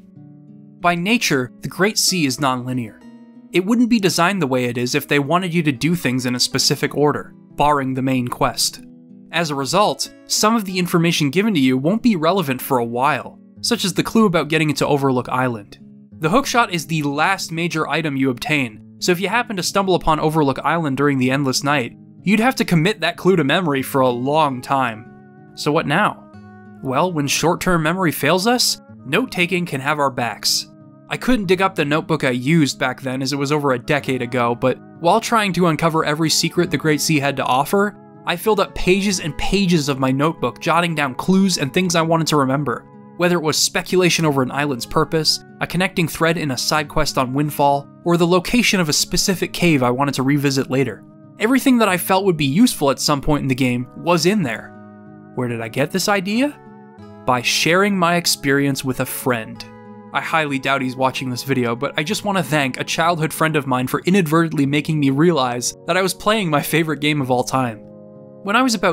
By nature, the Great Sea is non-linear. It wouldn't be designed the way it is if they wanted you to do things in a specific order, barring the main quest. As a result, some of the information given to you won't be relevant for a while, such as the clue about getting into Overlook Island. The hookshot is the last major item you obtain, so if you happen to stumble upon Overlook Island during the Endless Night, you'd have to commit that clue to memory for a long time. So what now? Well, when short-term memory fails us, note-taking can have our backs. I couldn't dig up the notebook I used back then as it was over a decade ago, but while trying to uncover every secret the Great Sea had to offer, I filled up pages and pages of my notebook jotting down clues and things I wanted to remember, whether it was speculation over an island's purpose, a connecting thread in a side quest on Windfall, or the location of a specific cave I wanted to revisit later. Everything that I felt would be useful at some point in the game was in there. Where did I get this idea? By sharing my experience with a friend. I highly doubt he's watching this video, but I just want to thank a childhood friend of mine for inadvertently making me realize that I was playing my favorite game of all time. When I was about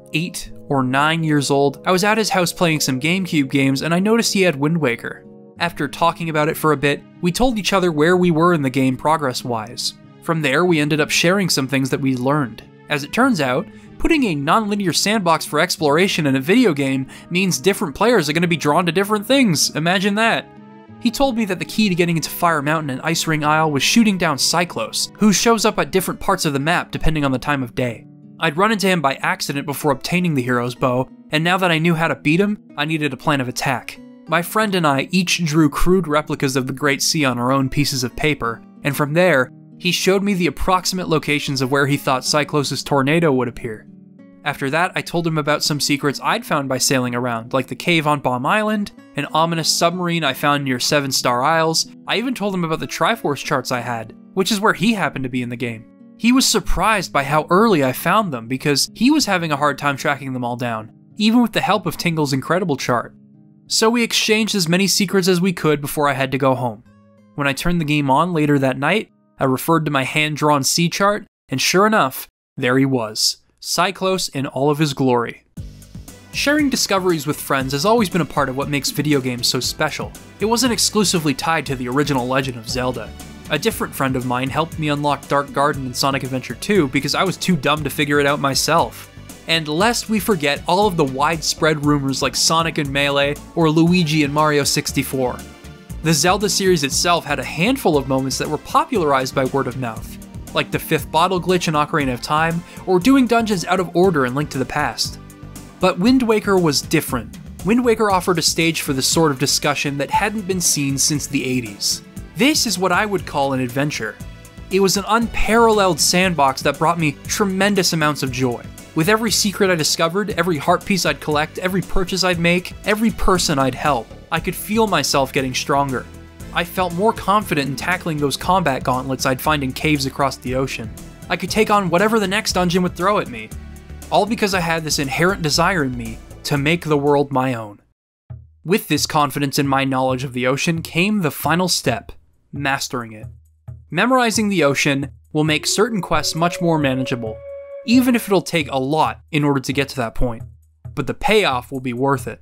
8 or 9 years old, I was at his house playing some GameCube games and I noticed he had Wind Waker. After talking about it for a bit, we told each other where we were in the game progress-wise. From there, we ended up sharing some things that we learned. As it turns out, putting a non-linear sandbox for exploration in a video game means different players are going to be drawn to different things. Imagine that. He told me that the key to getting into Fire Mountain and Ice Ring Isle was shooting down Cyclos, who shows up at different parts of the map depending on the time of day. I'd run into him by accident before obtaining the hero's bow, and now that I knew how to beat him, I needed a plan of attack. My friend and I each drew crude replicas of the Great Sea on our own pieces of paper, and from there, he showed me the approximate locations of where he thought Cyclos' tornado would appear. After that, I told him about some secrets I'd found by sailing around, like the cave on Bomb Island, an ominous submarine I found near 7 Star Isles. I even told him about the Triforce charts I had, which is where he happened to be in the game. He was surprised by how early I found them because he was having a hard time tracking them all down, even with the help of Tingle's incredible chart. So we exchanged as many secrets as we could before I had to go home. When I turned the game on later that night, I referred to my hand-drawn sea chart, and sure enough, there he was, Cyclos in all of his glory. Sharing discoveries with friends has always been a part of what makes video games so special. It wasn't exclusively tied to the original Legend of Zelda. A different friend of mine helped me unlock Dark Garden in Sonic Adventure 2 because I was too dumb to figure it out myself. And lest we forget all of the widespread rumors like Sonic and Melee or Luigi and Mario 64. The Zelda series itself had a handful of moments that were popularized by word of mouth, like the 5th bottle glitch in Ocarina of Time, or doing dungeons out of order in Link to the Past. But Wind Waker was different. Wind Waker offered a stage for the sort of discussion that hadn't been seen since the 80s. This is what I would call an adventure. It was an unparalleled sandbox that brought me tremendous amounts of joy. With every secret I discovered, every heart piece I'd collect, every purchase I'd make, every person I'd help, I could feel myself getting stronger. I felt more confident in tackling those combat gauntlets I'd find in caves across the ocean. I could take on whatever the next dungeon would throw at me. All because I had this inherent desire in me to make the world my own. With this confidence in my knowledge of the ocean came the final step, mastering it. Memorizing the ocean will make certain quests much more manageable, even if it'll take a lot in order to get to that point. But the payoff will be worth it.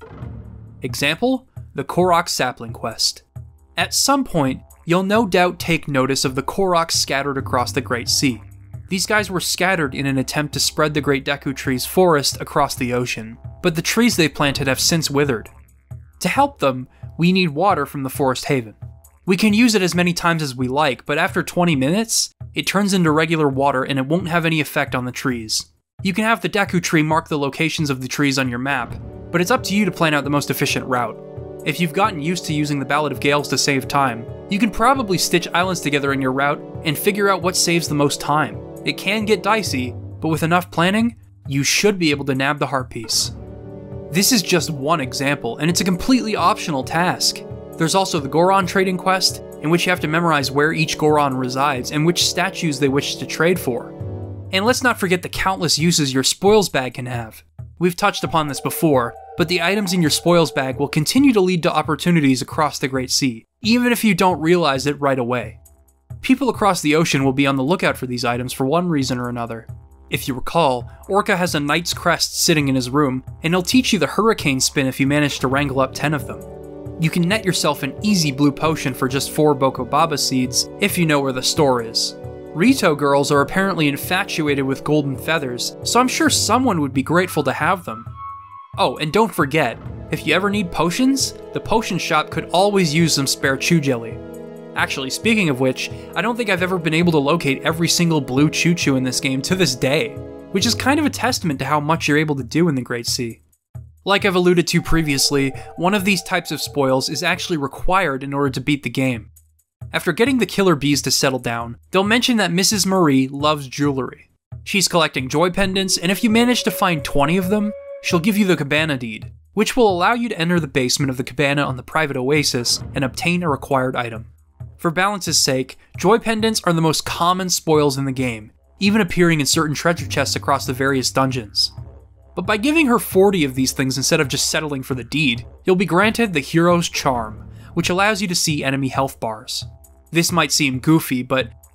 Example, the Korok Sapling Quest. At some point, you'll no doubt take notice of the Koroks scattered across the Great Sea. These guys were scattered in an attempt to spread the Great Deku Tree's forest across the ocean, but the trees they planted have since withered. To help them, we need water from the Forest Haven. We can use it as many times as we like, but after 20 minutes, it turns into regular water and it won't have any effect on the trees. You can have the Deku Tree mark the locations of the trees on your map, but it's up to you to plan out the most efficient route. If you've gotten used to using the Ballad of Gales to save time, you can probably stitch islands together in your route and figure out what saves the most time. It can get dicey, but with enough planning, you should be able to nab the heart piece. This is just one example, and it's a completely optional task. There's also the Goron Trading Quest, in which you have to memorize where each Goron resides and which statues they wish to trade for. And let's not forget the countless uses your spoils bag can have. We've touched upon this before, but the items in your spoils bag will continue to lead to opportunities across the Great Sea, even if you don't realize it right away. People across the ocean will be on the lookout for these items for one reason or another. If you recall, Orca has a knight's crest sitting in his room, and he'll teach you the hurricane spin if you manage to wrangle up 10 of them. You can net yourself an easy blue potion for just 4 Bokobaba seeds if you know where the store is. Rito girls are apparently infatuated with golden feathers, so I'm sure someone would be grateful to have them. Oh, and don't forget, if you ever need potions, the potion shop could always use some spare Chew Jelly. Actually, speaking of which, I don't think I've ever been able to locate every single blue Chew Chew in this game to this day, which is kind of a testament to how much you're able to do in the Great Sea. Like I've alluded to previously, one of these types of spoils is actually required in order to beat the game. After getting the killer bees to settle down, they'll mention that Mrs. Marie loves jewelry. She's collecting joy pendants, and if you manage to find 20 of them, she'll give you the Cabana Deed, which will allow you to enter the basement of the cabana on the private oasis and obtain a required item. For balance's sake, joy pendants are the most common spoils in the game, even appearing in certain treasure chests across the various dungeons. But by giving her 40 of these things instead of just settling for the deed, you'll be granted the Hero's Charm, which allows you to see enemy health bars. This might seem goofy, but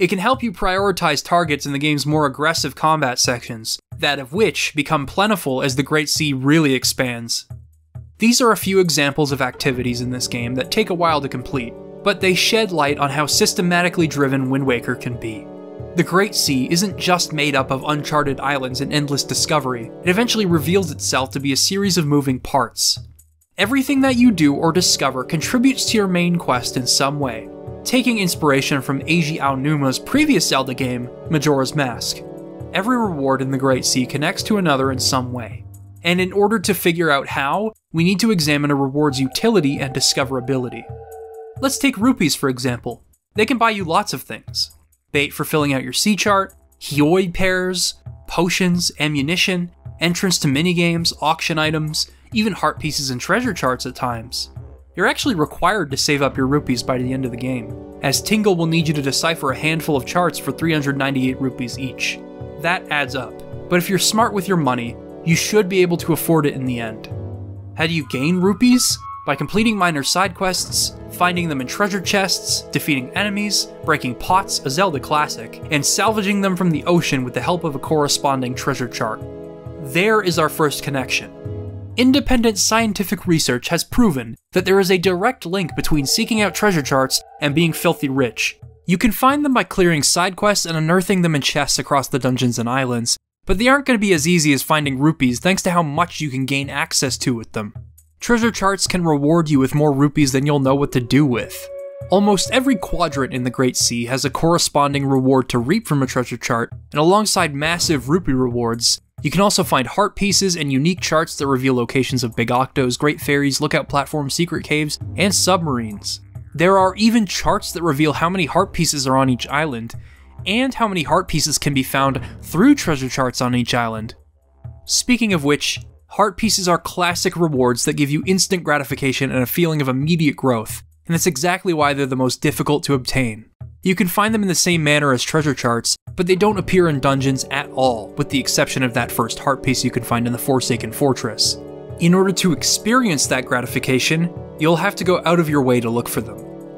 It can help you prioritize targets in the game's more aggressive combat sections, that of which become plentiful as the Great Sea really expands. These are a few examples of activities in this game that take a while to complete, but they shed light on how systematically driven Wind Waker can be. The Great Sea isn't just made up of uncharted islands and endless discovery, it eventually reveals itself to be a series of moving parts. Everything that you do or discover contributes to your main quest in some way, taking inspiration from Eiji Aonuma's previous Zelda game, Majora's Mask. Every reward in the Great Sea connects to another in some way, and in order to figure out how, we need to examine a reward's utility and discoverability. Let's take rupees for example. They can buy you lots of things. Bait for filling out your sea chart, Hyoid pairs, potions, ammunition, entrance to minigames, auction items, even heart pieces and treasure charts at times. You're actually required to save up your rupees by the end of the game, as Tingle will need you to decipher a handful of charts for 398 rupees each. That adds up, but if you're smart with your money, you should be able to afford it in the end. How do you gain rupees? By completing minor side quests, finding them in treasure chests, defeating enemies, breaking pots, a Zelda classic, and salvaging them from the ocean with the help of a corresponding treasure chart. There is our first connection. Independent scientific research has proven that there is a direct link between seeking out treasure charts and being filthy rich. You can find them by clearing side quests and unearthing them in chests across the dungeons and islands, but they aren't going to be as easy as finding rupees thanks to how much you can gain access to with them. Treasure charts can reward you with more rupees than you'll know what to do with. Almost every quadrant in the Great Sea has a corresponding reward to reap from a treasure chart, and alongside massive rupee rewards, you can also find heart pieces and unique charts that reveal locations of Big Octos, Great Fairies, lookout platforms, secret caves, and submarines. There are even charts that reveal how many heart pieces are on each island, and how many heart pieces can be found through treasure charts on each island. Speaking of which, heart pieces are classic rewards that give you instant gratification and a feeling of immediate growth, and that's exactly why they're the most difficult to obtain. You can find them in the same manner as treasure charts, but they don't appear in dungeons at all, with the exception of that first heart piece you can find in the Forsaken Fortress. In order to experience that gratification, you'll have to go out of your way to look for them.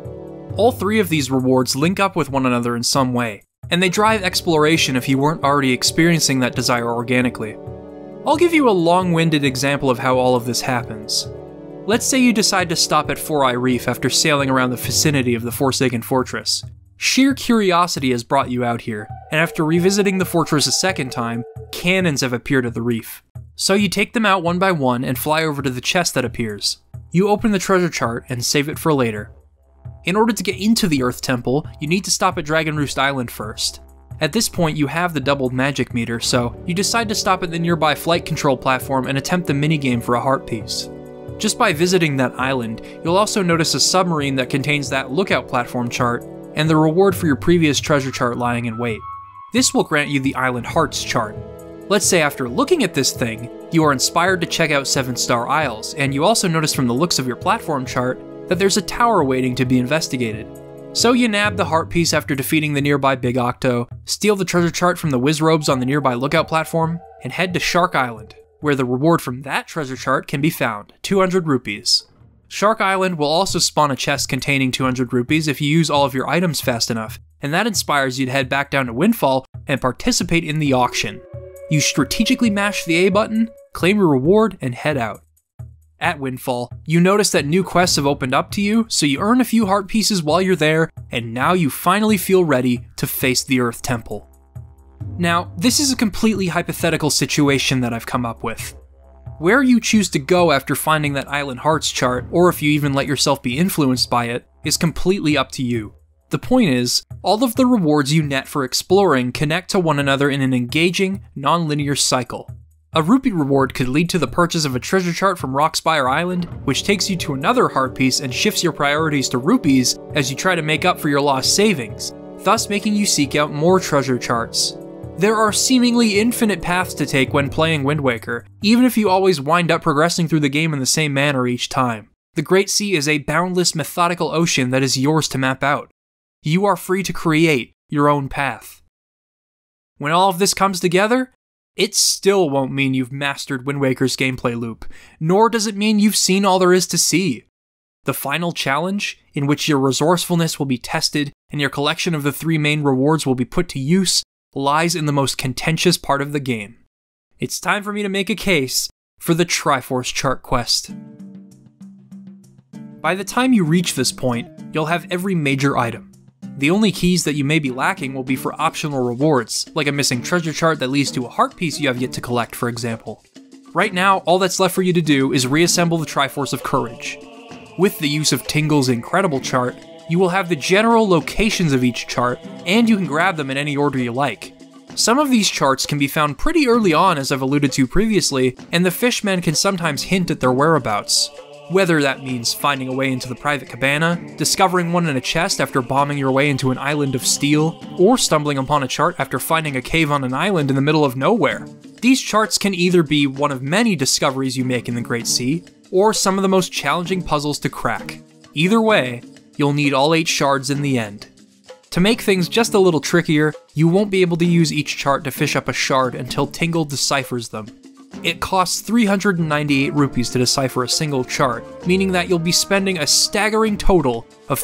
All three of these rewards link up with one another in some way, and they drive exploration if you weren't already experiencing that desire organically. I'll give you a long-winded example of how all of this happens. Let's say you decide to stop at Four Eye Reef after sailing around the vicinity of the Forsaken Fortress. Sheer curiosity has brought you out here, and after revisiting the fortress a second time, cannons have appeared at the reef. So you take them out one by one and fly over to the chest that appears. You open the treasure chart and save it for later. In order to get into the Earth Temple, you need to stop at Dragon Roost Island first. At this point, you have the doubled magic meter, so you decide to stop at the nearby flight control platform and attempt the minigame for a heart piece. Just by visiting that island, you'll also notice a submarine that contains that lookout platform chart, and the reward for your previous treasure chart lying in wait. This will grant you the Island Hearts chart. Let's say after looking at this thing, you are inspired to check out 7 Star Isles, and you also notice from the looks of your platform chart that there's a tower waiting to be investigated. So you nab the heart piece after defeating the nearby Big Octo, steal the treasure chart from the Wizrobes on the nearby lookout platform, and head to Shark Island, where the reward from that treasure chart can be found, 200 rupees. Shark Island will also spawn a chest containing 200 rupees if you use all of your items fast enough, and that inspires you to head back down to Windfall and participate in the auction. You strategically mash the A button, claim your reward, and head out. At Windfall, you notice that new quests have opened up to you, so you earn a few heart pieces while you're there, and now you finally feel ready to face the Earth Temple. Now, this is a completely hypothetical situation that I've come up with. Where you choose to go after finding that Island Hearts chart, or if you even let yourself be influenced by it, is completely up to you. The point is, all of the rewards you net for exploring connect to one another in an engaging, non-linear cycle. A rupee reward could lead to the purchase of a treasure chart from Rockspire Island, which takes you to another heart piece and shifts your priorities to rupees as you try to make up for your lost savings, thus making you seek out more treasure charts. There are seemingly infinite paths to take when playing Wind Waker, even if you always wind up progressing through the game in the same manner each time. The Great Sea is a boundless, methodical ocean that is yours to map out. You are free to create your own path. When all of this comes together, it still won't mean you've mastered Wind Waker's gameplay loop, nor does it mean you've seen all there is to see. The final challenge, in which your resourcefulness will be tested and your collection of the 3 main rewards will be put to use, lies in the most contentious part of the game. It's time for me to make a case for the Triforce Chart quest. By the time you reach this point, you'll have every major item. The only keys that you may be lacking will be for optional rewards, like a missing treasure chart that leads to a heart piece you have yet to collect, for example. Right now, all that's left for you to do is reassemble the Triforce of Courage. With the use of Tingle's incredible chart, you will have the general locations of each chart, and you can grab them in any order you like. Some of these charts can be found pretty early on, as I've alluded to previously, and the fishmen can sometimes hint at their whereabouts. Whether that means finding a way into the private cabana, discovering one in a chest after bombing your way into an island of steel, or stumbling upon a chart after finding a cave on an island in the middle of nowhere. These charts can either be one of many discoveries you make in the Great Sea, or some of the most challenging puzzles to crack. Either way, you'll need all 8 shards in the end. To make things just a little trickier, you won't be able to use each chart to fish up a shard until Tingle deciphers them. It costs 398 rupees to decipher a single chart, meaning that you'll be spending a staggering total of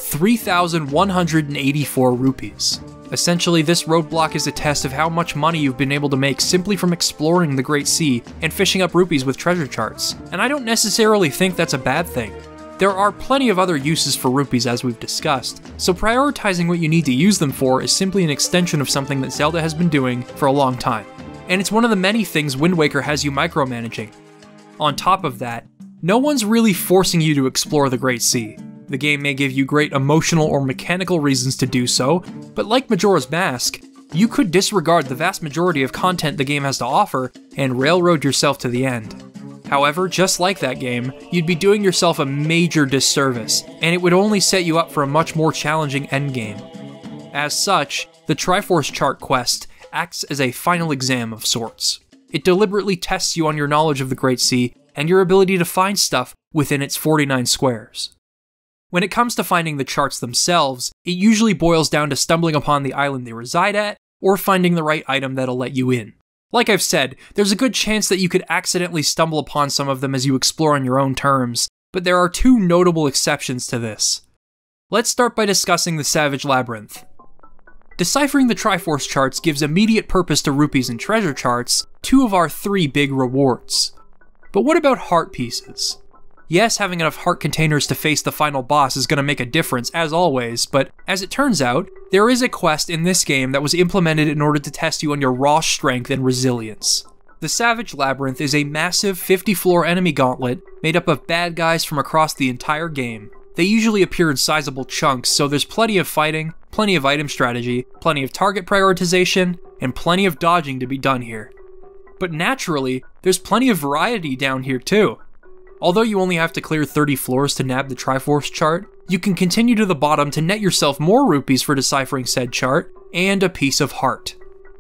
3,184 rupees. Essentially, this roadblock is a test of how much money you've been able to make simply from exploring the Great Sea and fishing up rupees with treasure charts, and I don't necessarily think that's a bad thing. There are plenty of other uses for rupees as we've discussed, so prioritizing what you need to use them for is simply an extension of something that Zelda has been doing for a long time. And it's one of the many things Wind Waker has you micromanaging. On top of that, no one's really forcing you to explore the Great Sea. The game may give you great emotional or mechanical reasons to do so, but like Majora's Mask, you could disregard the vast majority of content the game has to offer and railroad yourself to the end. However, just like that game, you'd be doing yourself a major disservice, and it would only set you up for a much more challenging endgame. As such, the Triforce Chart quest acts as a final exam of sorts. It deliberately tests you on your knowledge of the Great Sea and your ability to find stuff within its 49 squares. When it comes to finding the charts themselves, it usually boils down to stumbling upon the island they reside at, or finding the right item that'll let you in. Like I've said, there's a good chance that you could accidentally stumble upon some of them as you explore on your own terms, but there are 2 notable exceptions to this. Let's start by discussing the Savage Labyrinth. Deciphering the Triforce charts gives immediate purpose to rupees and treasure charts, 2 of our 3 big rewards. But what about heart pieces? Yes, having enough heart containers to face the final boss is going to make a difference, as always, but as it turns out, there is a quest in this game that was implemented in order to test you on your raw strength and resilience. The Savage Labyrinth is a massive 50-floor enemy gauntlet made up of bad guys from across the entire game. They usually appear in sizable chunks, so there's plenty of fighting, plenty of item strategy, plenty of target prioritization, and plenty of dodging to be done here. But naturally, there's plenty of variety down here too. Although you only have to clear 30 floors to nab the Triforce chart, you can continue to the bottom to net yourself more rupees for deciphering said chart, and a piece of heart.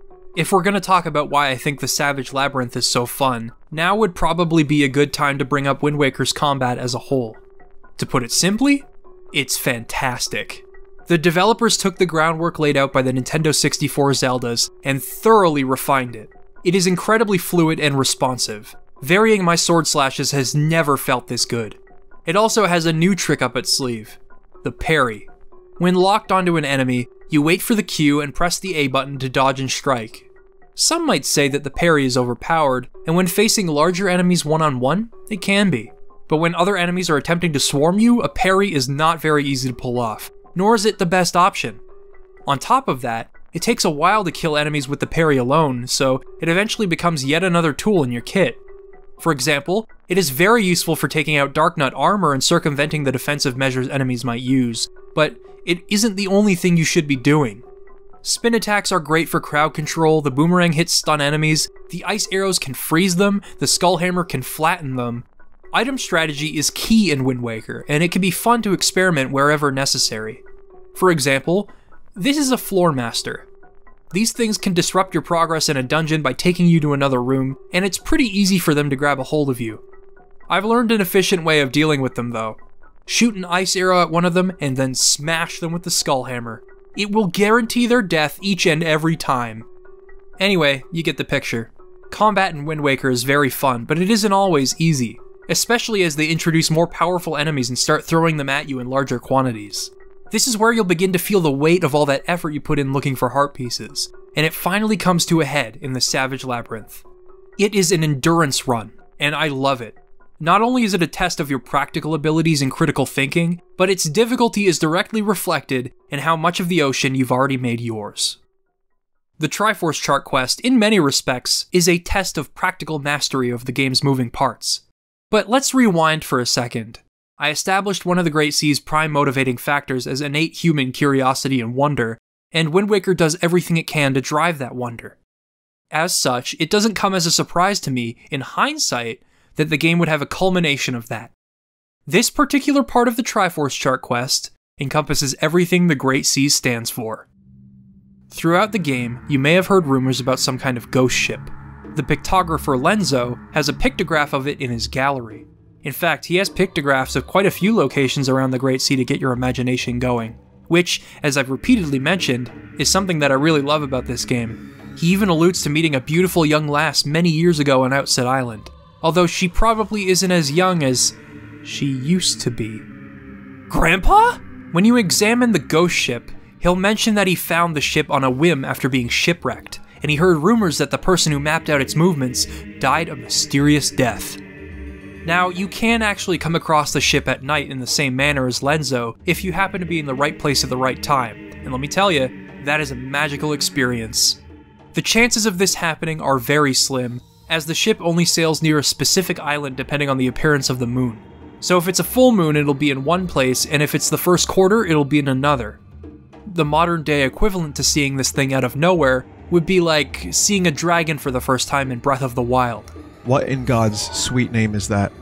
If we're gonna talk about why I think the Savage Labyrinth is so fun, now would probably be a good time to bring up Wind Waker's combat as a whole. To put it simply, it's fantastic. The developers took the groundwork laid out by the Nintendo 64 Zeldas and thoroughly refined it. It is incredibly fluid and responsive. Varying my sword slashes has never felt this good. It also has a new trick up its sleeve, the parry. When locked onto an enemy, you wait for the Q and press the A button to dodge and strike. Some might say that the parry is overpowered, and when facing larger enemies one-on-one, it can be. But when other enemies are attempting to swarm you, a parry is not very easy to pull off, nor is it the best option. On top of that, it takes a while to kill enemies with the parry alone, so it eventually becomes yet another tool in your kit. For example, it is very useful for taking out Darknut armor and circumventing the defensive measures enemies might use, but it isn't the only thing you should be doing. Spin attacks are great for crowd control, the boomerang hits stun enemies, the ice arrows can freeze them, the skull hammer can flatten them. Item strategy is key in Wind Waker, and it can be fun to experiment wherever necessary. For example, this is a Floor Master. These things can disrupt your progress in a dungeon by taking you to another room, and it's pretty easy for them to grab a hold of you. I've learned an efficient way of dealing with them though. Shoot an ice arrow at one of them and then smash them with the skull hammer. It will guarantee their death each and every time. Anyway, you get the picture. Combat in Wind Waker is very fun, but it isn't always easy, especially as they introduce more powerful enemies and start throwing them at you in larger quantities. This is where you'll begin to feel the weight of all that effort you put in looking for heart pieces, and it finally comes to a head in the Savage Labyrinth. It is an endurance run, and I love it. Not only is it a test of your practical abilities and critical thinking, but its difficulty is directly reflected in how much of the ocean you've already made yours. The Triforce Chart quest, in many respects, is a test of practical mastery of the game's moving parts. But let's rewind for a second. I established one of the Great Sea's prime motivating factors as innate human curiosity and wonder, and Wind Waker does everything it can to drive that wonder. As such, it doesn't come as a surprise to me, in hindsight, that the game would have a culmination of that. This particular part of the Triforce Chart quest encompasses everything the Great Sea stands for. Throughout the game, you may have heard rumors about some kind of ghost ship. The pictographer Lenzo has a pictograph of it in his gallery. In fact, he has pictographs of quite a few locations around the Great Sea to get your imagination going, which, as I've repeatedly mentioned, is something that I really love about this game. He even alludes to meeting a beautiful young lass many years ago on Outset Island, although she probably isn't as young as she used to be. Grandpa? When you examine the ghost ship, he'll mention that he found the ship on a whim after being shipwrecked, and he heard rumors that the person who mapped out its movements died a mysterious death. Now, you can actually come across the ship at night in the same manner as Lenzo if you happen to be in the right place at the right time, and let me tell you, that is a magical experience. The chances of this happening are very slim, as the ship only sails near a specific island depending on the appearance of the moon. So if it's a full moon, it'll be in one place, and if it's the first quarter, it'll be in another. The modern day equivalent to seeing this thing out of nowhere would be like seeing a dragon for the first time in Breath of the Wild. What in God's sweet name is that?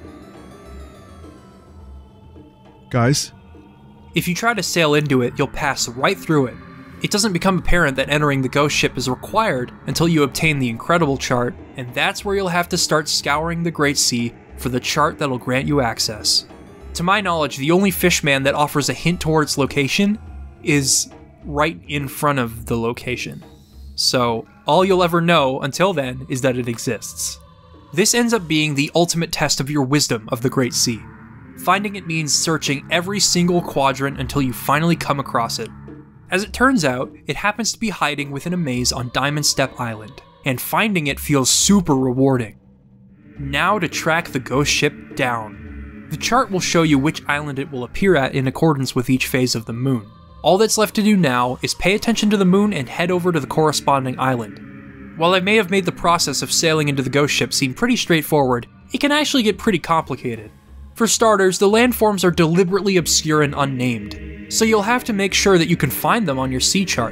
Guys? If you try to sail into it, you'll pass right through it. It doesn't become apparent that entering the ghost ship is required until you obtain the Incredible Chart, and that's where you'll have to start scouring the Great Sea for the chart that'll grant you access. To my knowledge, the only fishman that offers a hint towards location is right in front of the location. So, all you'll ever know until then is that it exists. This ends up being the ultimate test of your wisdom of the Great Sea. Finding it means searching every single quadrant until you finally come across it. As it turns out, it happens to be hiding within a maze on Diamond Step Island, and finding it feels super rewarding. Now to track the ghost ship down. The chart will show you which island it will appear at in accordance with each phase of the moon. All that's left to do now is pay attention to the moon and head over to the corresponding island. While I may have made the process of sailing into the ghost ship seem pretty straightforward, it can actually get pretty complicated. For starters, the landforms are deliberately obscure and unnamed, so you'll have to make sure that you can find them on your sea chart.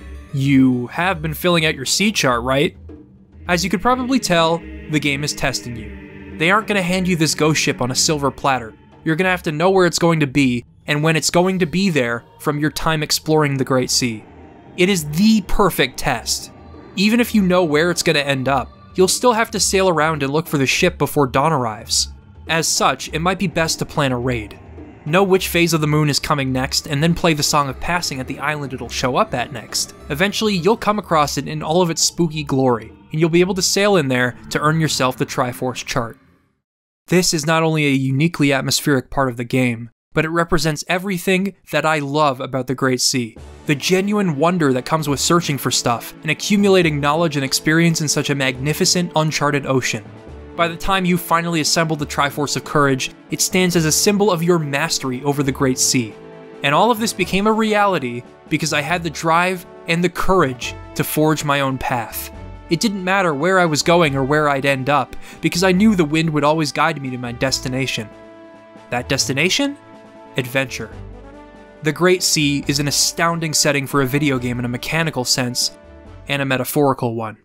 You have been filling out your sea chart, right? As you could probably tell, the game is testing you. They aren't going to hand you this ghost ship on a silver platter. You're going to have to know where it's going to be, and when it's going to be there from your time exploring the Great Sea. It is the perfect test. Even if you know where it's going to end up, you'll still have to sail around and look for the ship before dawn arrives. As such, it might be best to plan a raid. Know which phase of the moon is coming next, and then play the Song of Passing at the island it'll show up at next. Eventually, you'll come across it in all of its spooky glory, and you'll be able to sail in there to earn yourself the Triforce Chart. This is not only a uniquely atmospheric part of the game, but it represents everything that I love about the Great Sea. The genuine wonder that comes with searching for stuff and accumulating knowledge and experience in such a magnificent, uncharted ocean. By the time you finally assemble the Triforce of Courage, it stands as a symbol of your mastery over the Great Sea. And all of this became a reality because I had the drive and the courage to forge my own path. It didn't matter where I was going or where I'd end up, because I knew the wind would always guide me to my destination. That destination? Adventure. The Great Sea is an astounding setting for a video game in a mechanical sense, and a metaphorical one.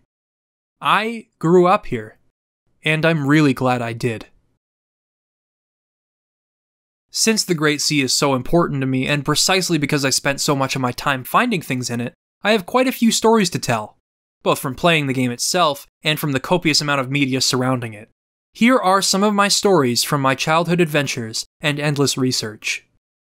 I grew up here, and I'm really glad I did. Since the Great Sea is so important to me, and precisely because I spent so much of my time finding things in it, I have quite a few stories to tell, both from playing the game itself and from the copious amount of media surrounding it. Here are some of my stories from my childhood adventures and endless research.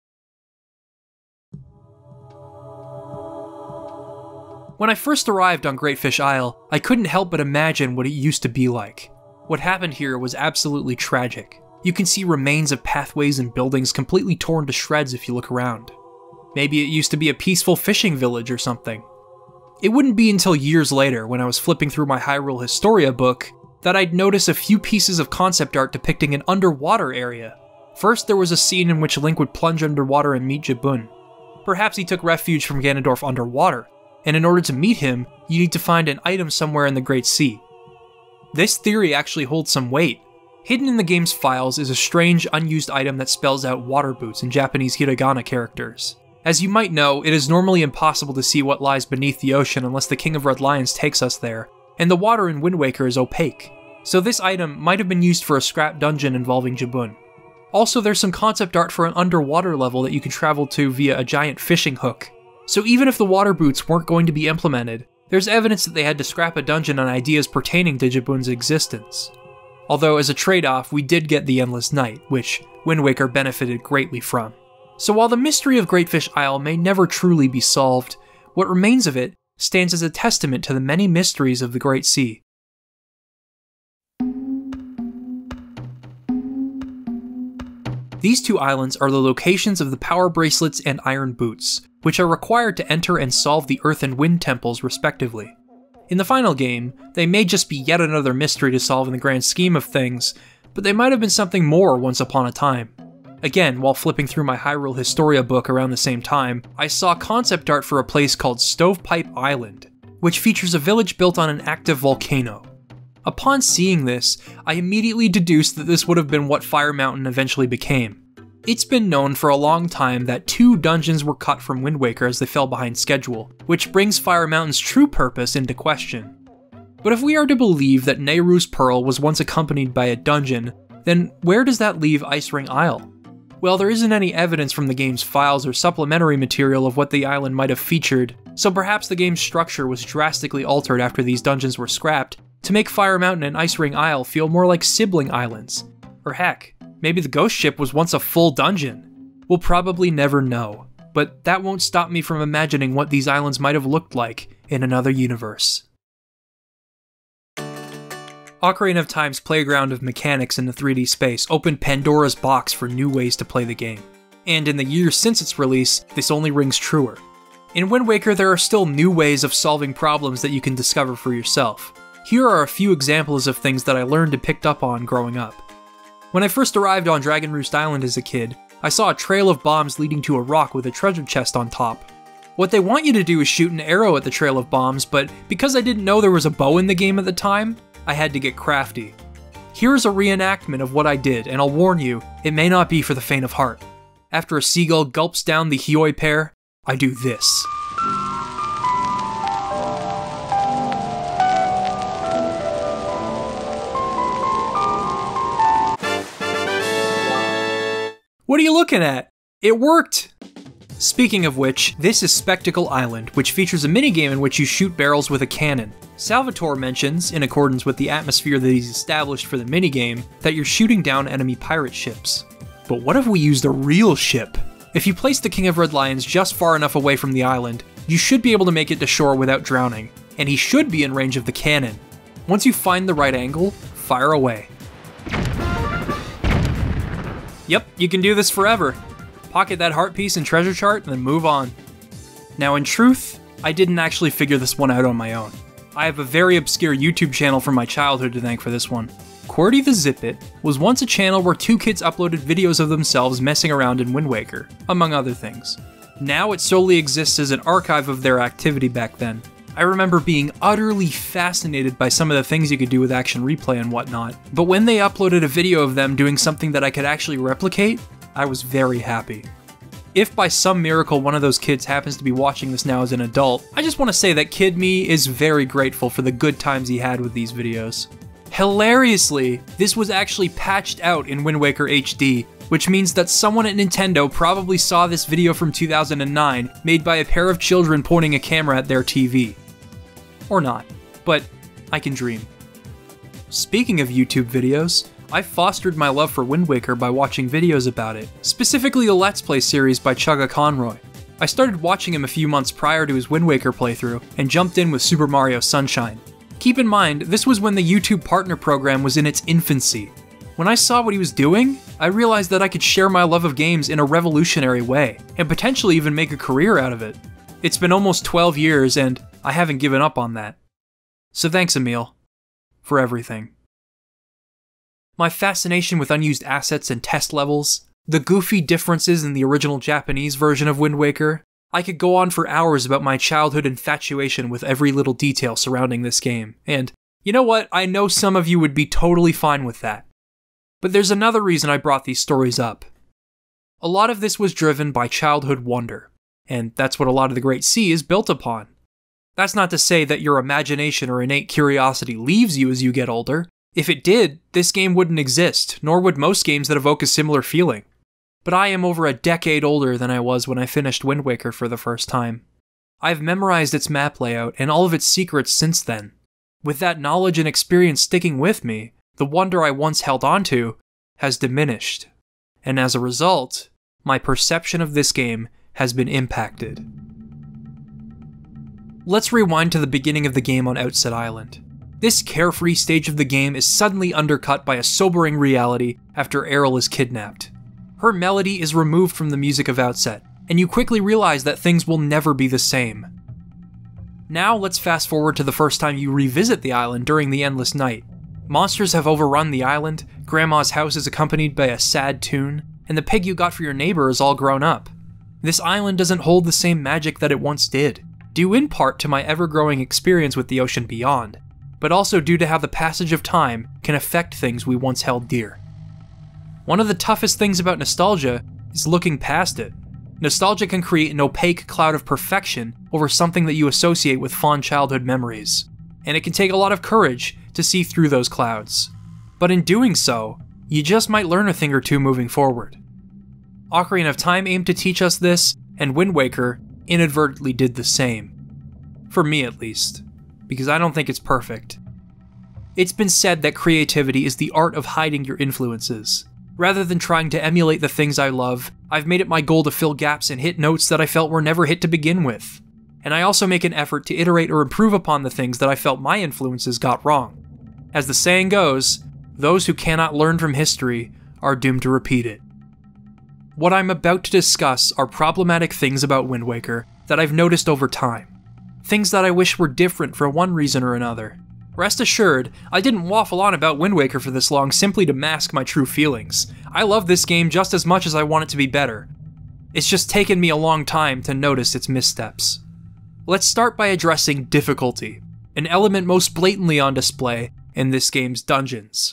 When I first arrived on Greatfish Isle, I couldn't help but imagine what it used to be like. What happened here was absolutely tragic. You can see remains of pathways and buildings completely torn to shreds if you look around. Maybe it used to be a peaceful fishing village or something. It wouldn't be until years later, when I was flipping through my Hyrule Historia book, that I'd notice a few pieces of concept art depicting an underwater area. First, there was a scene in which Link would plunge underwater and meet Jabun. Perhaps he took refuge from Ganondorf underwater, and in order to meet him, you need to find an item somewhere in the Great Sea. This theory actually holds some weight. Hidden in the game's files is a strange, unused item that spells out water boots in Japanese hiragana characters. As you might know, it is normally impossible to see what lies beneath the ocean unless the King of Red Lions takes us there, and the water in Wind Waker is opaque. So this item might have been used for a scrap dungeon involving Jabun. Also, there's some concept art for an underwater level that you can travel to via a giant fishing hook. So even if the water boots weren't going to be implemented, there's evidence that they had to scrap a dungeon on ideas pertaining to Jabun's existence. Although as a trade-off, we did get the Endless Night, which Wind Waker benefited greatly from. So while the mystery of Great Fish Isle may never truly be solved, what remains of it stands as a testament to the many mysteries of the Great Sea. These two islands are the locations of the Power Bracelets and Iron Boots, which are required to enter and solve the Earth and Wind Temples respectively. In the final game, they may just be yet another mystery to solve in the grand scheme of things, but they might have been something more once upon a time. Again, while flipping through my Hyrule Historia book around the same time, I saw concept art for a place called Stovepipe Island, which features a village built on an active volcano. Upon seeing this, I immediately deduced that this would have been what Fire Mountain eventually became. It's been known for a long time that 2 dungeons were cut from Wind Waker as they fell behind schedule, which brings Fire Mountain's true purpose into question. But if we are to believe that Nehru's Pearl was once accompanied by a dungeon, then where does that leave Ice Ring Isle? Well, there isn't any evidence from the game's files or supplementary material of what the island might have featured, so perhaps the game's structure was drastically altered after these dungeons were scrapped to make Fire Mountain and Ice Ring Isle feel more like sibling islands. Or heck, maybe the ghost ship was once a full dungeon. We'll probably never know, but that won't stop me from imagining what these islands might have looked like in another universe. Ocarina of Time's playground of mechanics in the 3D space opened Pandora's box for new ways to play the game. And in the years since its release, this only rings truer. In Wind Waker, there are still new ways of solving problems that you can discover for yourself. Here are a few examples of things that I learned and picked up on growing up. When I first arrived on Dragon Roost Island as a kid, I saw a trail of bombs leading to a rock with a treasure chest on top. What they want you to do is shoot an arrow at the trail of bombs, but because I didn't know there was a bow in the game at the time, I had to get crafty. Here is a reenactment of what I did, and I'll warn you, it may not be for the faint of heart. After a seagull gulps down the Hioi pear, I do this. What are you looking at? It worked! Speaking of which, this is Spectacle Island, which features a minigame in which you shoot barrels with a cannon. Salvatore mentions, in accordance with the atmosphere that he's established for the minigame, that you're shooting down enemy pirate ships. But what if we used a real ship? If you place the King of Red Lions just far enough away from the island, you should be able to make it to shore without drowning, and he should be in range of the cannon. Once you find the right angle, fire away. Yep, you can do this forever. Pocket that heart piece and treasure chart, and then move on. Now in truth, I didn't actually figure this one out on my own. I have a very obscure YouTube channel from my childhood to thank for this one. QWERTY the Zip-It was once a channel where 2 kids uploaded videos of themselves messing around in Wind Waker, among other things. Now it solely exists as an archive of their activity back then. I remember being utterly fascinated by some of the things you could do with Action Replay and whatnot, but when they uploaded a video of them doing something that I could actually replicate, I was very happy. If by some miracle one of those kids happens to be watching this now as an adult, I just want to say that Kid Me is very grateful for the good times he had with these videos. Hilariously, this was actually patched out in Wind Waker HD, which means that someone at Nintendo probably saw this video from 2009 made by a pair of children pointing a camera at their TV. Or not, but I can dream. Speaking of YouTube videos, I fostered my love for Wind Waker by watching videos about it, specifically the Let's Play series by Chugga Conroy. I started watching him a few months prior to his Wind Waker playthrough, and jumped in with Super Mario Sunshine. Keep in mind, this was when the YouTube Partner Program was in its infancy. When I saw what he was doing, I realized that I could share my love of games in a revolutionary way, and potentially even make a career out of it. It's been almost 12 years, and I haven't given up on that. So thanks, Emil, for everything. My fascination with unused assets and test levels, the goofy differences in the original Japanese version of Wind Waker. I could go on for hours about my childhood infatuation with every little detail surrounding this game, and you know what? I know some of you would be totally fine with that. But there's another reason I brought these stories up. A lot of this was driven by childhood wonder, and that's what a lot of the Great Sea is built upon. That's not to say that your imagination or innate curiosity leaves you as you get older. If it did, this game wouldn't exist, nor would most games that evoke a similar feeling. But I am over a decade older than I was when I finished Wind Waker for the first time. I've memorized its map layout and all of its secrets since then. With that knowledge and experience sticking with me, the wonder I once held onto has diminished. And as a result, my perception of this game has been impacted. Let's rewind to the beginning of the game on Outset Island. This carefree stage of the game is suddenly undercut by a sobering reality after Aryll is kidnapped. Her melody is removed from the music of Outset, and you quickly realize that things will never be the same. Now let's fast forward to the first time you revisit the island during the Endless Night. Monsters have overrun the island, Grandma's house is accompanied by a sad tune, and the pig you got for your neighbor is all grown up. This island doesn't hold the same magic that it once did, due in part to my ever-growing experience with the ocean beyond, but also due to how the passage of time can affect things we once held dear. One of the toughest things about nostalgia is looking past it. Nostalgia can create an opaque cloud of perfection over something that you associate with fond childhood memories, and it can take a lot of courage to see through those clouds. But in doing so, you just might learn a thing or two moving forward. Ocarina of Time aimed to teach us this, and Wind Waker inadvertently did the same. For me at least, because I don't think it's perfect. It's been said that creativity is the art of hiding your influences. Rather than trying to emulate the things I love, I've made it my goal to fill gaps and hit notes that I felt were never hit to begin with. And I also make an effort to iterate or improve upon the things that I felt my influences got wrong. As the saying goes, those who cannot learn from history are doomed to repeat it. What I'm about to discuss are problematic things about Wind Waker that I've noticed over time. Things that I wish were different for one reason or another. Rest assured, I didn't waffle on about Wind Waker for this long simply to mask my true feelings. I love this game just as much as I want it to be better. It's just taken me a long time to notice its missteps. Let's start by addressing difficulty, an element most blatantly on display in this game's dungeons.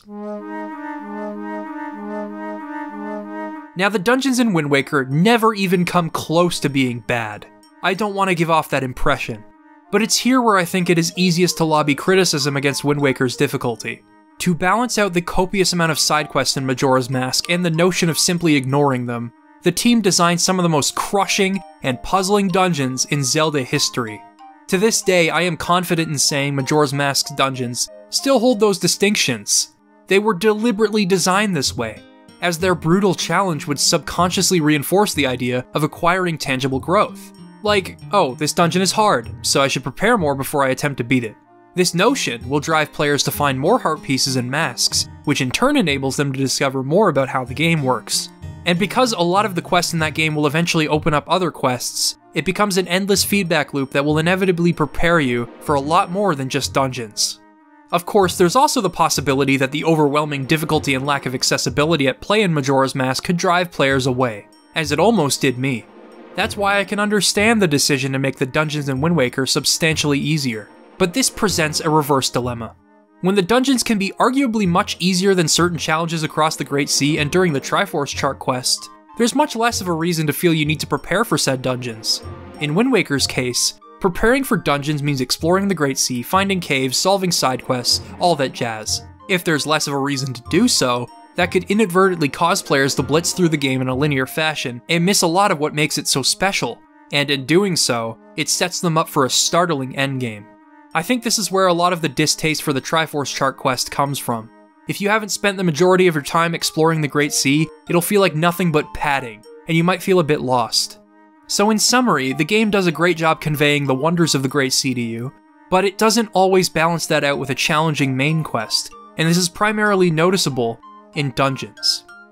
Now, the dungeons in Wind Waker never even come close to being bad. I don't want to give off that impression. But it's here where I think it is easiest to lobby criticism against Wind Waker's difficulty. To balance out the copious amount of side quests in Majora's Mask and the notion of simply ignoring them, the team designed some of the most crushing and puzzling dungeons in Zelda history. To this day, I am confident in saying Majora's Mask's dungeons still hold those distinctions. They were deliberately designed this way, as their brutal challenge would subconsciously reinforce the idea of acquiring tangible growth. Like, oh, this dungeon is hard, so I should prepare more before I attempt to beat it. This notion will drive players to find more heart pieces and masks, which in turn enables them to discover more about how the game works. And because a lot of the quests in that game will eventually open up other quests, it becomes an endless feedback loop that will inevitably prepare you for a lot more than just dungeons. Of course, there's also the possibility that the overwhelming difficulty and lack of accessibility at play in Majora's Mask could drive players away, as it almost did me. That's why I can understand the decision to make the dungeons in Wind Waker substantially easier. But this presents a reverse dilemma. When the dungeons can be arguably much easier than certain challenges across the Great Sea and during the Triforce Chart quest, there's much less of a reason to feel you need to prepare for said dungeons. In Wind Waker's case, preparing for dungeons means exploring the Great Sea, finding caves, solving side quests, all that jazz. If there's less of a reason to do so, that could inadvertently cause players to blitz through the game in a linear fashion and miss a lot of what makes it so special, and in doing so, it sets them up for a startling endgame. I think this is where a lot of the distaste for the Triforce Chart quest comes from. If you haven't spent the majority of your time exploring the Great Sea, it'll feel like nothing but padding, and you might feel a bit lost. So in summary, the game does a great job conveying the wonders of the Great Sea to you, but it doesn't always balance that out with a challenging main quest, and this is primarily noticeable in dungeons.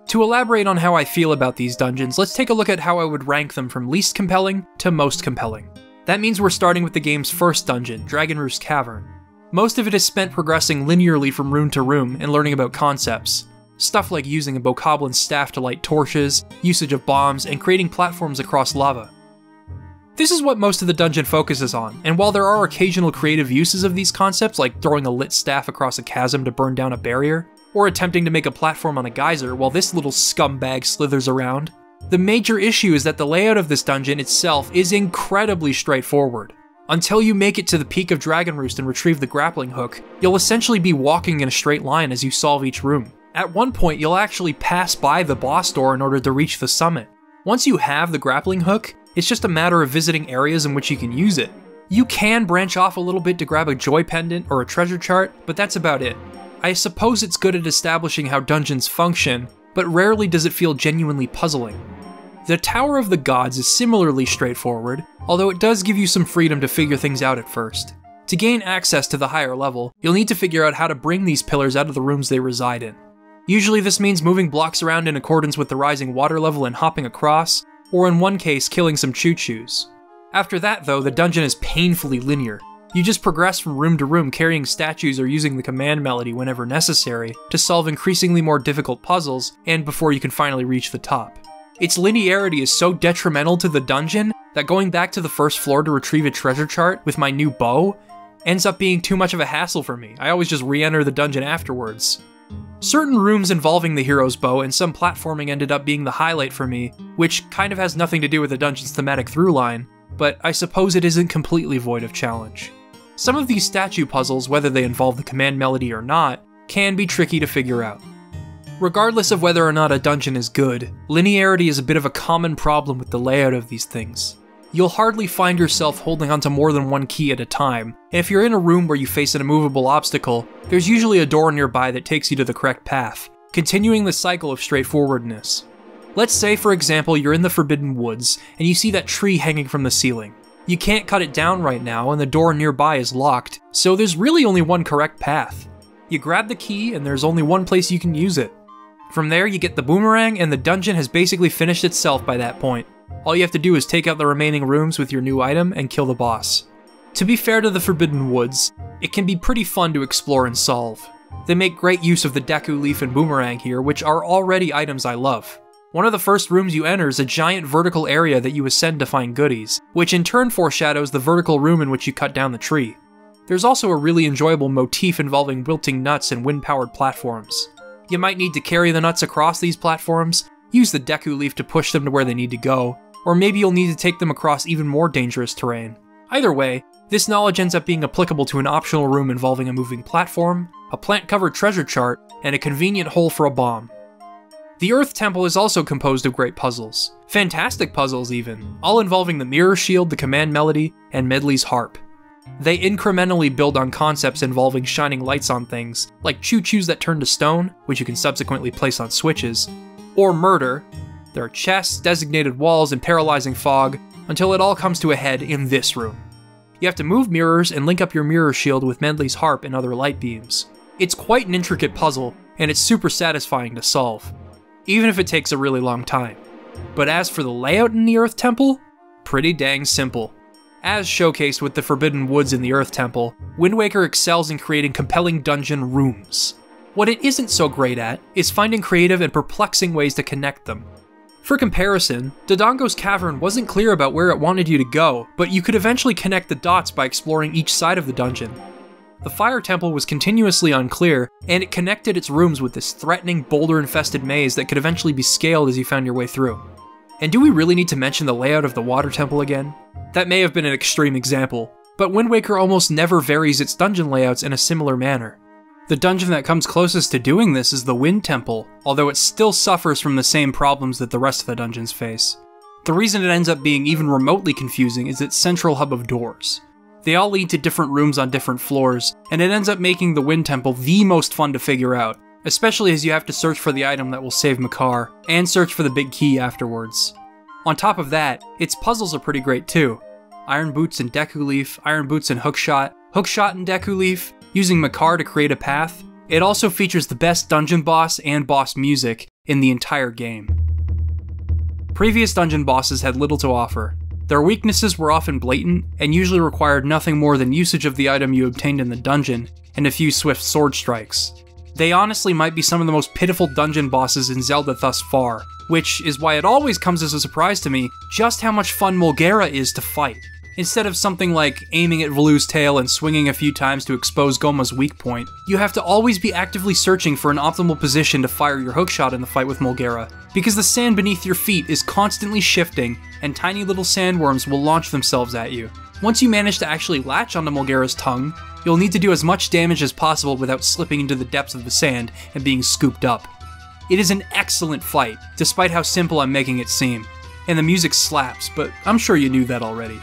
To elaborate on how I feel about these dungeons, let's take a look at how I would rank them from least compelling to most compelling. That means we're starting with the game's first dungeon, Dragonroost Cavern. Most of it is spent progressing linearly from room to room and learning about concepts. Stuff like using a Bokoblin staff to light torches, usage of bombs, and creating platforms across lava. This is what most of the dungeon focuses on, and while there are occasional creative uses of these concepts, like throwing a lit staff across a chasm to burn down a barrier, or attempting to make a platform on a geyser while this little scumbag slithers around, the major issue is that the layout of this dungeon itself is incredibly straightforward. Until you make it to the peak of Dragonroost and retrieve the grappling hook, you'll essentially be walking in a straight line as you solve each room. At one point, you'll actually pass by the boss door in order to reach the summit. Once you have the grappling hook, it's just a matter of visiting areas in which you can use it. You can branch off a little bit to grab a joy pendant or a treasure chart, but that's about it. I suppose it's good at establishing how dungeons function, but rarely does it feel genuinely puzzling. The Tower of the Gods is similarly straightforward, although it does give you some freedom to figure things out at first. To gain access to the higher level, you'll need to figure out how to bring these pillars out of the rooms they reside in. Usually this means moving blocks around in accordance with the rising water level and hopping across, or in one case, killing some choo-choos. After that though, the dungeon is painfully linear. You just progress from room to room carrying statues or using the command melody whenever necessary to solve increasingly more difficult puzzles, and before you can finally reach the top. Its linearity is so detrimental to the dungeon that going back to the first floor to retrieve a treasure chart with my new bow ends up being too much of a hassle for me. I always just re-enter the dungeon afterwards. Certain rooms involving the hero's bow and some platforming ended up being the highlight for me, which kind of has nothing to do with the dungeon's thematic throughline, but I suppose it isn't completely void of challenge. Some of these statue puzzles, whether they involve the command melody or not, can be tricky to figure out. Regardless of whether or not a dungeon is good, linearity is a bit of a common problem with the layout of these things. You'll hardly find yourself holding onto more than one key at a time, and if you're in a room where you face an immovable obstacle, there's usually a door nearby that takes you to the correct path, continuing the cycle of straightforwardness. Let's say, for example, you're in the Forbidden Woods, and you see that tree hanging from the ceiling. You can't cut it down right now, and the door nearby is locked, so there's really only one correct path. You grab the key, and there's only one place you can use it. From there, you get the boomerang, and the dungeon has basically finished itself by that point. All you have to do is take out the remaining rooms with your new item and kill the boss. To be fair to the Forbidden Woods, it can be pretty fun to explore and solve. They make great use of the Deku Leaf and Boomerang here, which are already items I love. One of the first rooms you enter is a giant vertical area that you ascend to find goodies, which in turn foreshadows the vertical room in which you cut down the tree. There's also a really enjoyable motif involving wilting nuts and wind-powered platforms. You might need to carry the nuts across these platforms, use the Deku Leaf to push them to where they need to go, or maybe you'll need to take them across even more dangerous terrain. Either way, this knowledge ends up being applicable to an optional room involving a moving platform, a plant-covered treasure chart, and a convenient hole for a bomb. The Earth Temple is also composed of great puzzles. Fantastic puzzles even, all involving the Mirror Shield, the Command Melody, and Medli's Harp. They incrementally build on concepts involving shining lights on things, like choo-choos that turn to stone, which you can subsequently place on switches, or murder. There are chests, designated walls, and paralyzing fog, until it all comes to a head in this room. You have to move mirrors and link up your Mirror Shield with Medli's Harp and other light beams. It's quite an intricate puzzle, and it's super satisfying to solve, even if it takes a really long time. But as for the layout in the Earth Temple, pretty dang simple. As showcased with the Forbidden Woods in the Earth Temple, Wind Waker excels in creating compelling dungeon rooms. What it isn't so great at is finding creative and perplexing ways to connect them. For comparison, Dodongo's Cavern wasn't clear about where it wanted you to go, but you could eventually connect the dots by exploring each side of the dungeon. The Fire Temple was continuously unclear, and it connected its rooms with this threatening, boulder-infested maze that could eventually be scaled as you found your way through. And do we really need to mention the layout of the Water Temple again? That may have been an extreme example, but Wind Waker almost never varies its dungeon layouts in a similar manner. The dungeon that comes closest to doing this is the Wind Temple, although it still suffers from the same problems that the rest of the dungeons face. The reason it ends up being even remotely confusing is its central hub of doors. They all lead to different rooms on different floors, and it ends up making the Wind Temple the most fun to figure out, especially as you have to search for the item that will save Makar, and search for the big key afterwards. On top of that, its puzzles are pretty great too. Iron Boots and Deku Leaf, Iron Boots and Hookshot, Hookshot and Deku Leaf, using Makar to create a path. It also features the best dungeon boss and boss music, in the entire game. Previous dungeon bosses had little to offer. Their weaknesses were often blatant, and usually required nothing more than usage of the item you obtained in the dungeon, and a few swift sword strikes. They honestly might be some of the most pitiful dungeon bosses in Zelda thus far, which is why it always comes as a surprise to me just how much fun Molgera is to fight. Instead of something like aiming at Valu's tail and swinging a few times to expose Gohma's weak point, you have to always be actively searching for an optimal position to fire your hookshot in the fight with Molgera, because the sand beneath your feet is constantly shifting and tiny little sandworms will launch themselves at you. Once you manage to actually latch onto Molgera's tongue, you'll need to do as much damage as possible without slipping into the depths of the sand and being scooped up. It is an excellent fight, despite how simple I'm making it seem, and the music slaps, but I'm sure you knew that already.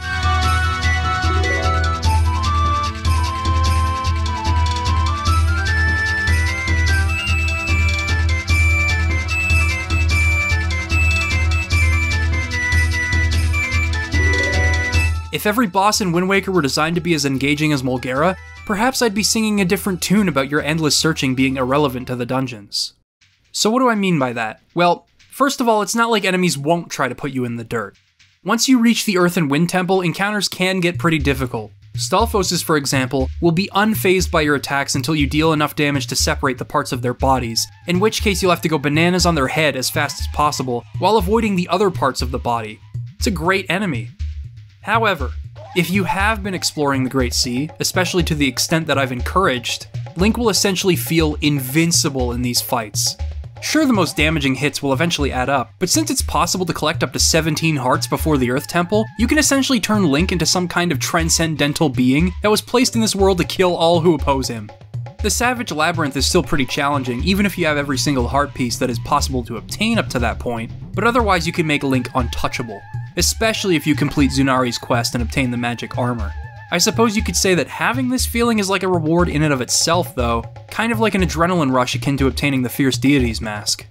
If every boss in Wind Waker were designed to be as engaging as Molgera, perhaps I'd be singing a different tune about your endless searching being irrelevant to the dungeons. So what do I mean by that? Well, first of all, it's not like enemies won't try to put you in the dirt. Once you reach the Earth and Wind Temple, encounters can get pretty difficult. Stalfoses, for example, will be unfazed by your attacks until you deal enough damage to separate the parts of their bodies, in which case you'll have to go bananas on their head as fast as possible, while avoiding the other parts of the body. It's a great enemy. However, if you have been exploring the Great Sea, especially to the extent that I've encouraged, Link will essentially feel invincible in these fights. Sure, the most damaging hits will eventually add up, but since it's possible to collect up to 17 hearts before the Earth Temple, you can essentially turn Link into some kind of transcendental being that was placed in this world to kill all who oppose him. The Savage Labyrinth is still pretty challenging, even if you have every single heart piece that is possible to obtain up to that point, but otherwise you can make Link untouchable, especially if you complete Zunari's quest and obtain the magic armor. I suppose you could say that having this feeling is like a reward in and of itself though, kind of like an adrenaline rush akin to obtaining the Fierce Deities mask.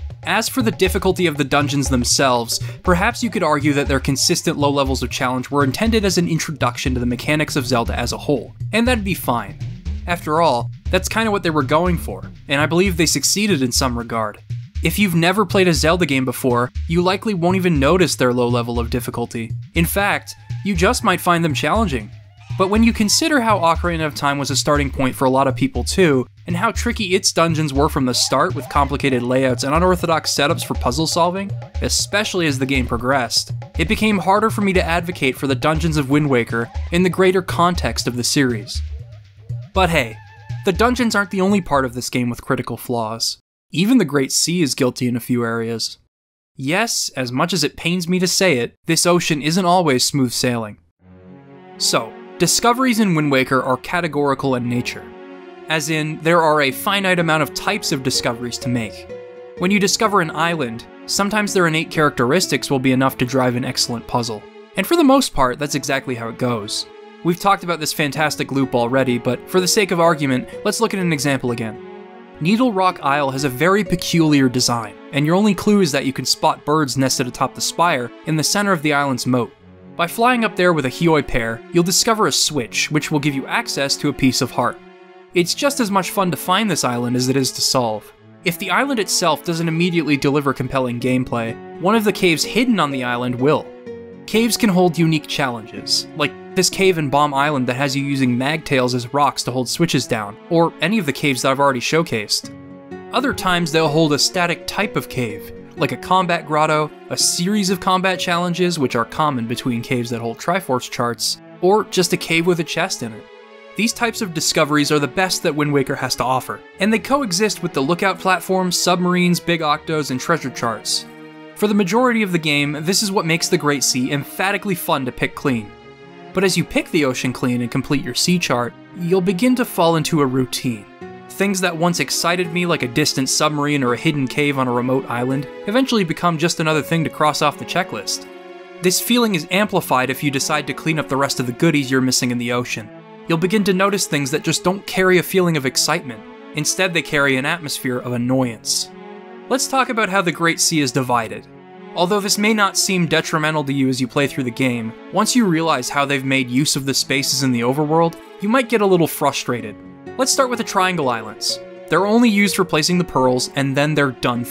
As for the difficulty of the dungeons themselves, perhaps you could argue that their consistent low levels of challenge were intended as an introduction to the mechanics of Zelda as a whole, and that'd be fine. After all, that's kinda what they were going for, and I believe they succeeded in some regard. If you've never played a Zelda game before, you likely won't even notice their low level of difficulty. In fact, you just might find them challenging. But when you consider how Ocarina of Time was a starting point for a lot of people too, and how tricky its dungeons were from the start with complicated layouts and unorthodox setups for puzzle solving, especially as the game progressed, it became harder for me to advocate for the dungeons of Wind Waker in the greater context of the series. But hey, the dungeons aren't the only part of this game with critical flaws. Even the Great Sea is guilty in a few areas. Yes, as much as it pains me to say it, this ocean isn't always smooth sailing. So, discoveries in Wind Waker are categorical in nature. As in, there are a finite amount of types of discoveries to make. When you discover an island, sometimes their innate characteristics will be enough to drive an excellent puzzle. And for the most part, that's exactly how it goes. We've talked about this fantastic loop already, but for the sake of argument, let's look at an example again. Needle Rock Isle has a very peculiar design, and your only clue is that you can spot birds nested atop the spire in the center of the island's moat. By flying up there with a Hioi pair, you'll discover a switch, which will give you access to a piece of heart. It's just as much fun to find this island as it is to solve. If the island itself doesn't immediately deliver compelling gameplay, one of the caves hidden on the island will. Caves can hold unique challenges, like this cave in Bomb Island that has you using magtails as rocks to hold switches down, or any of the caves that I've already showcased. Other times they'll hold a static type of cave, like a combat grotto, a series of combat challenges which are common between caves that hold Triforce charts, or just a cave with a chest in it. These types of discoveries are the best that Wind Waker has to offer, and they coexist with the lookout platforms, submarines, big octos, and treasure charts. For the majority of the game, this is what makes the Great Sea emphatically fun to pick clean. But as you pick the ocean clean and complete your sea chart, you'll begin to fall into a routine. Things that once excited me like a distant submarine or a hidden cave on a remote island eventually become just another thing to cross off the checklist. This feeling is amplified if you decide to clean up the rest of the goodies you're missing in the ocean. You'll begin to notice things that just don't carry a feeling of excitement. Instead, they carry an atmosphere of annoyance. Let's talk about how the Great Sea is divided. Although this may not seem detrimental to you as you play through the game, once you realize how they've made use of the spaces in the overworld, you might get a little frustrated. Let's start with the Triangle Islands. They're only used for placing the pearls, and then they're done for.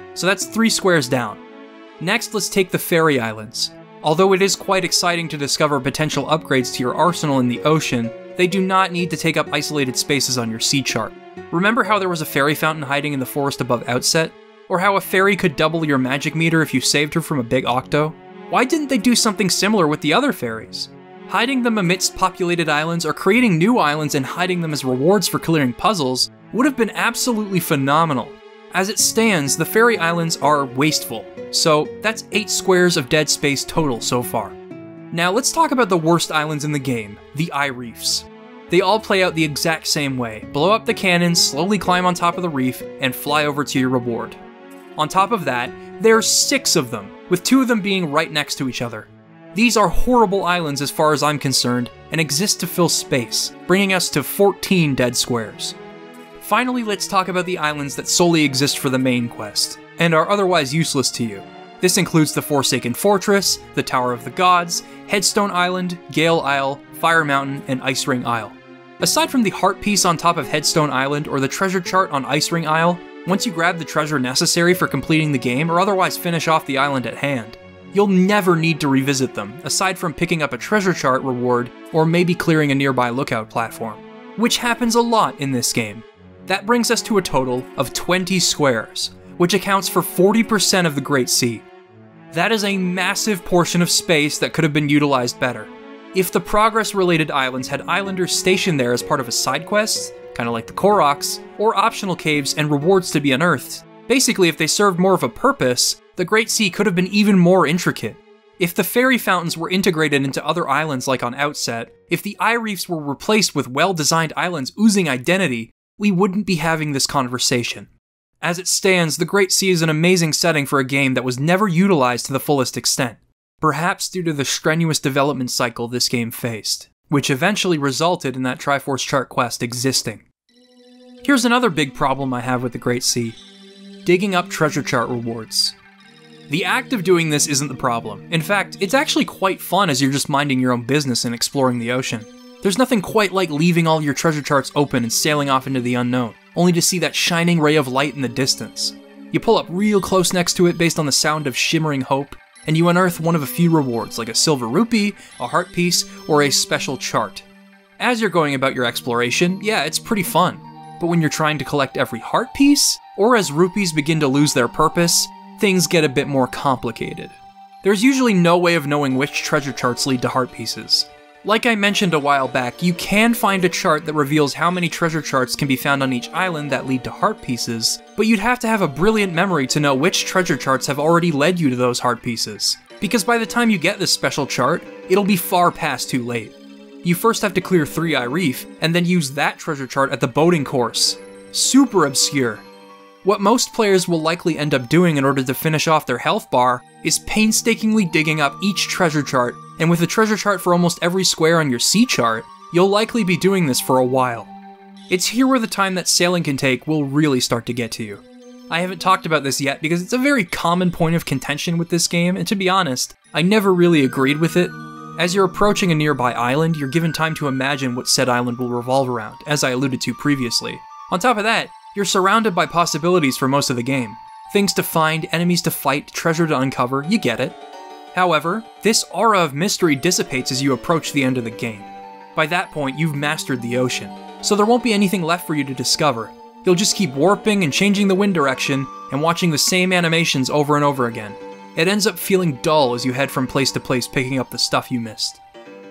so that's 3 squares down. Next, let's take the Fairy Islands. Although it is quite exciting to discover potential upgrades to your arsenal in the ocean, they do not need to take up isolated spaces on your sea chart. Remember how there was a fairy fountain hiding in the forest above Outset? Or how a fairy could double your magic meter if you saved her from a big octo? Why didn't they do something similar with the other fairies? Hiding them amidst populated islands or creating new islands and hiding them as rewards for clearing puzzles would have been absolutely phenomenal. As it stands, the Fairy Islands are wasteful, so that's 8 squares of dead space total so far. Now let's talk about the worst islands in the game, the Eye Reefs. They all play out the exact same way. Blow up the cannons, slowly climb on top of the reef, and fly over to your reward. On top of that, there's 6 of them, with 2 of them being right next to each other. These are horrible islands as far as I'm concerned, and exist to fill space, bringing us to 14 dead squares. Finally, let's talk about the islands that solely exist for the main quest, and are otherwise useless to you. This includes the Forsaken Fortress, the Tower of the Gods, Headstone Island, Gale Isle, Fire Mountain, and Ice Ring Isle. Aside from the heart piece on top of Headstone Island or the treasure chart on Ice Ring Isle, once you grab the treasure necessary for completing the game or otherwise finish off the island at hand, you'll never need to revisit them, aside from picking up a treasure chart reward or maybe clearing a nearby lookout platform, which happens a lot in this game. That brings us to a total of 20 squares, which accounts for 40% of the Great Sea. That is a massive portion of space that could have been utilized better. If the progress-related islands had islanders stationed there as part of a side quest, kinda like the Koroks, or optional caves and rewards to be unearthed, basically if they served more of a purpose, the Great Sea could have been even more intricate. If the fairy fountains were integrated into other islands like on Outset, if the Eye Reefs were replaced with well-designed islands oozing identity, we wouldn't be having this conversation. As it stands, the Great Sea is an amazing setting for a game that was never utilized to the fullest extent, perhaps due to the strenuous development cycle this game faced, which eventually resulted in that Triforce Chart quest existing. Here's another big problem I have with the Great Sea: digging up treasure chart rewards. The act of doing this isn't the problem. In fact, it's actually quite fun as you're just minding your own business and exploring the ocean. There's nothing quite like leaving all your treasure charts open and sailing off into the unknown, only to see that shining ray of light in the distance. You pull up real close next to it based on the sound of shimmering hope, and you unearth one of a few rewards, like a silver rupee, a heart piece, or a special chart. As you're going about your exploration, yeah, it's pretty fun. But when you're trying to collect every heart piece, or as rupees begin to lose their purpose, things get a bit more complicated. There's usually no way of knowing which treasure charts lead to heart pieces. Like I mentioned a while back, you can find a chart that reveals how many treasure charts can be found on each island that lead to heart pieces, but you'd have to have a brilliant memory to know which treasure charts have already led you to those heart pieces, because by the time you get this special chart, it'll be far past too late. You first have to clear 3 Eye Reef, and then use that treasure chart at the boating course. Super obscure. What most players will likely end up doing in order to finish off their health bar is painstakingly digging up each treasure chart, and with a treasure chart for almost every square on your sea chart, you'll likely be doing this for a while. It's here where the time that sailing can take will really start to get to you. I haven't talked about this yet because it's a very common point of contention with this game, and to be honest, I never really agreed with it. As you're approaching a nearby island, you're given time to imagine what said island will revolve around, as I alluded to previously. On top of that, you're surrounded by possibilities for most of the game. Things to find, enemies to fight, treasure to uncover, you get it. However, this aura of mystery dissipates as you approach the end of the game. By that point, you've mastered the ocean, so there won't be anything left for you to discover. You'll just keep warping and changing the wind direction and watching the same animations over and over again. It ends up feeling dull as you head from place to place picking up the stuff you missed.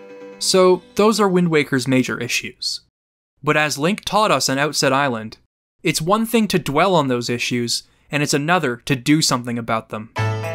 So, those are Wind Waker's major issues. But as Link taught us on Outset Island, it's one thing to dwell on those issues, and it's another to do something about them.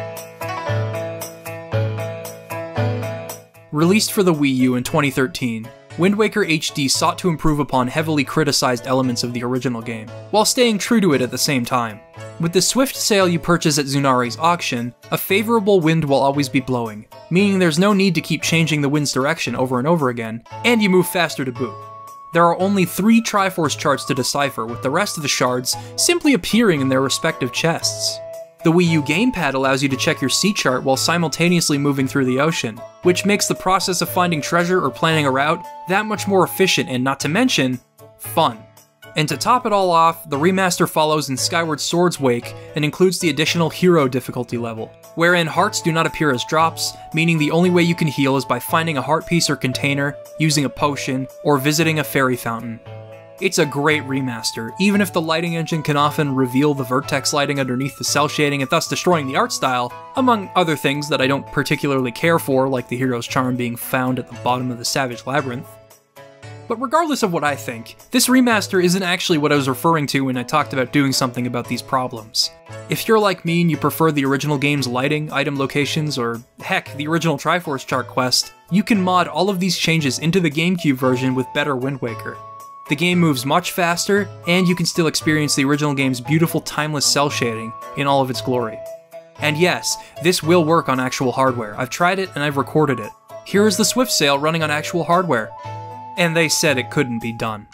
Released for the Wii U in 2013, Wind Waker HD sought to improve upon heavily criticized elements of the original game, while staying true to it at the same time. With the swift sail you purchase at Zunari's auction, a favorable wind will always be blowing, meaning there's no need to keep changing the wind's direction over and over again, and you move faster to boot. There are only 3 Triforce charts to decipher, with the rest of the shards simply appearing in their respective chests. The Wii U gamepad allows you to check your sea chart while simultaneously moving through the ocean, which makes the process of finding treasure or planning a route that much more efficient and, not to mention, fun. And to top it all off, the remaster follows in Skyward Sword's wake and includes the additional hero difficulty level, wherein hearts do not appear as drops, meaning the only way you can heal is by finding a heart piece or container, using a potion, or visiting a fairy fountain. It's a great remaster, even if the lighting engine can often reveal the vertex lighting underneath the cell shading and thus destroying the art style, among other things that I don't particularly care for, like the hero's charm being found at the bottom of the Savage Labyrinth. But regardless of what I think, this remaster isn't actually what I was referring to when I talked about doing something about these problems. If you're like me and you prefer the original game's lighting, item locations, or heck, the original Triforce Chart quest, you can mod all of these changes into the GameCube version with better Wind Waker. The game moves much faster, and you can still experience the original game's beautiful timeless cell shading in all of its glory. And yes, this will work on actual hardware. I've tried it and I've recorded it. Here is the Swift Sail running on actual hardware. And they said it couldn't be done.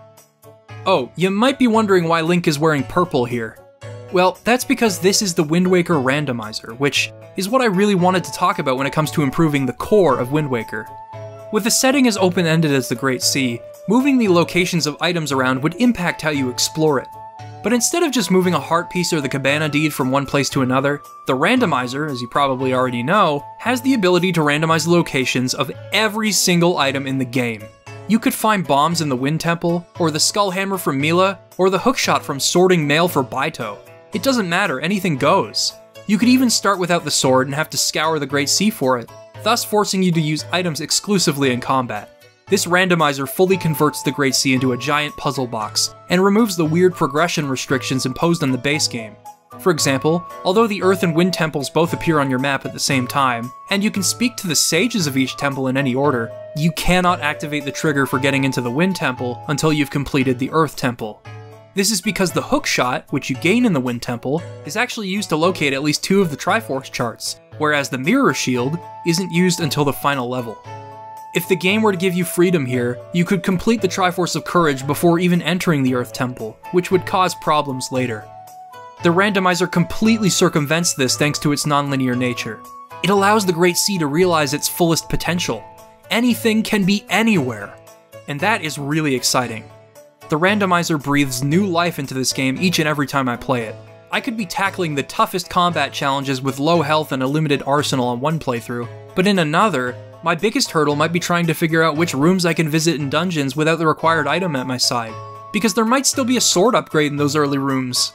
Oh, you might be wondering why Link is wearing purple here. Well, that's because this is the Wind Waker randomizer, which is what I really wanted to talk about when it comes to improving the core of Wind Waker. With the setting as open-ended as the Great Sea, moving the locations of items around would impact how you explore it. But instead of just moving a heart piece or the Cabana Deed from one place to another, the randomizer, as you probably already know, has the ability to randomize the locations of every single item in the game. You could find bombs in the Wind Temple, or the Skull Hammer from Mila, or the hookshot from sorting mail for Baito. It doesn't matter, anything goes. You could even start without the sword and have to scour the Great Sea for it, thus forcing you to use items exclusively in combat. This randomizer fully converts the Great Sea into a giant puzzle box, and removes the weird progression restrictions imposed on the base game. For example, although the Earth and Wind Temples both appear on your map at the same time, and you can speak to the sages of each temple in any order, you cannot activate the trigger for getting into the Wind Temple until you've completed the Earth Temple. This is because the hookshot, which you gain in the Wind Temple, is actually used to locate at least 2 of the Triforce charts, whereas the Mirror Shield isn't used until the final level. If the game were to give you freedom here, you could complete the Triforce of Courage before even entering the Earth Temple, which would cause problems later. The randomizer completely circumvents this thanks to its non-linear nature. It allows the Great Sea to realize its fullest potential. Anything can be anywhere. And that is really exciting. The randomizer breathes new life into this game each and every time I play it. I could be tackling the toughest combat challenges with low health and a limited arsenal on one playthrough, but in another, my biggest hurdle might be trying to figure out which rooms I can visit in dungeons without the required item at my side, because there might still be a sword upgrade in those early rooms.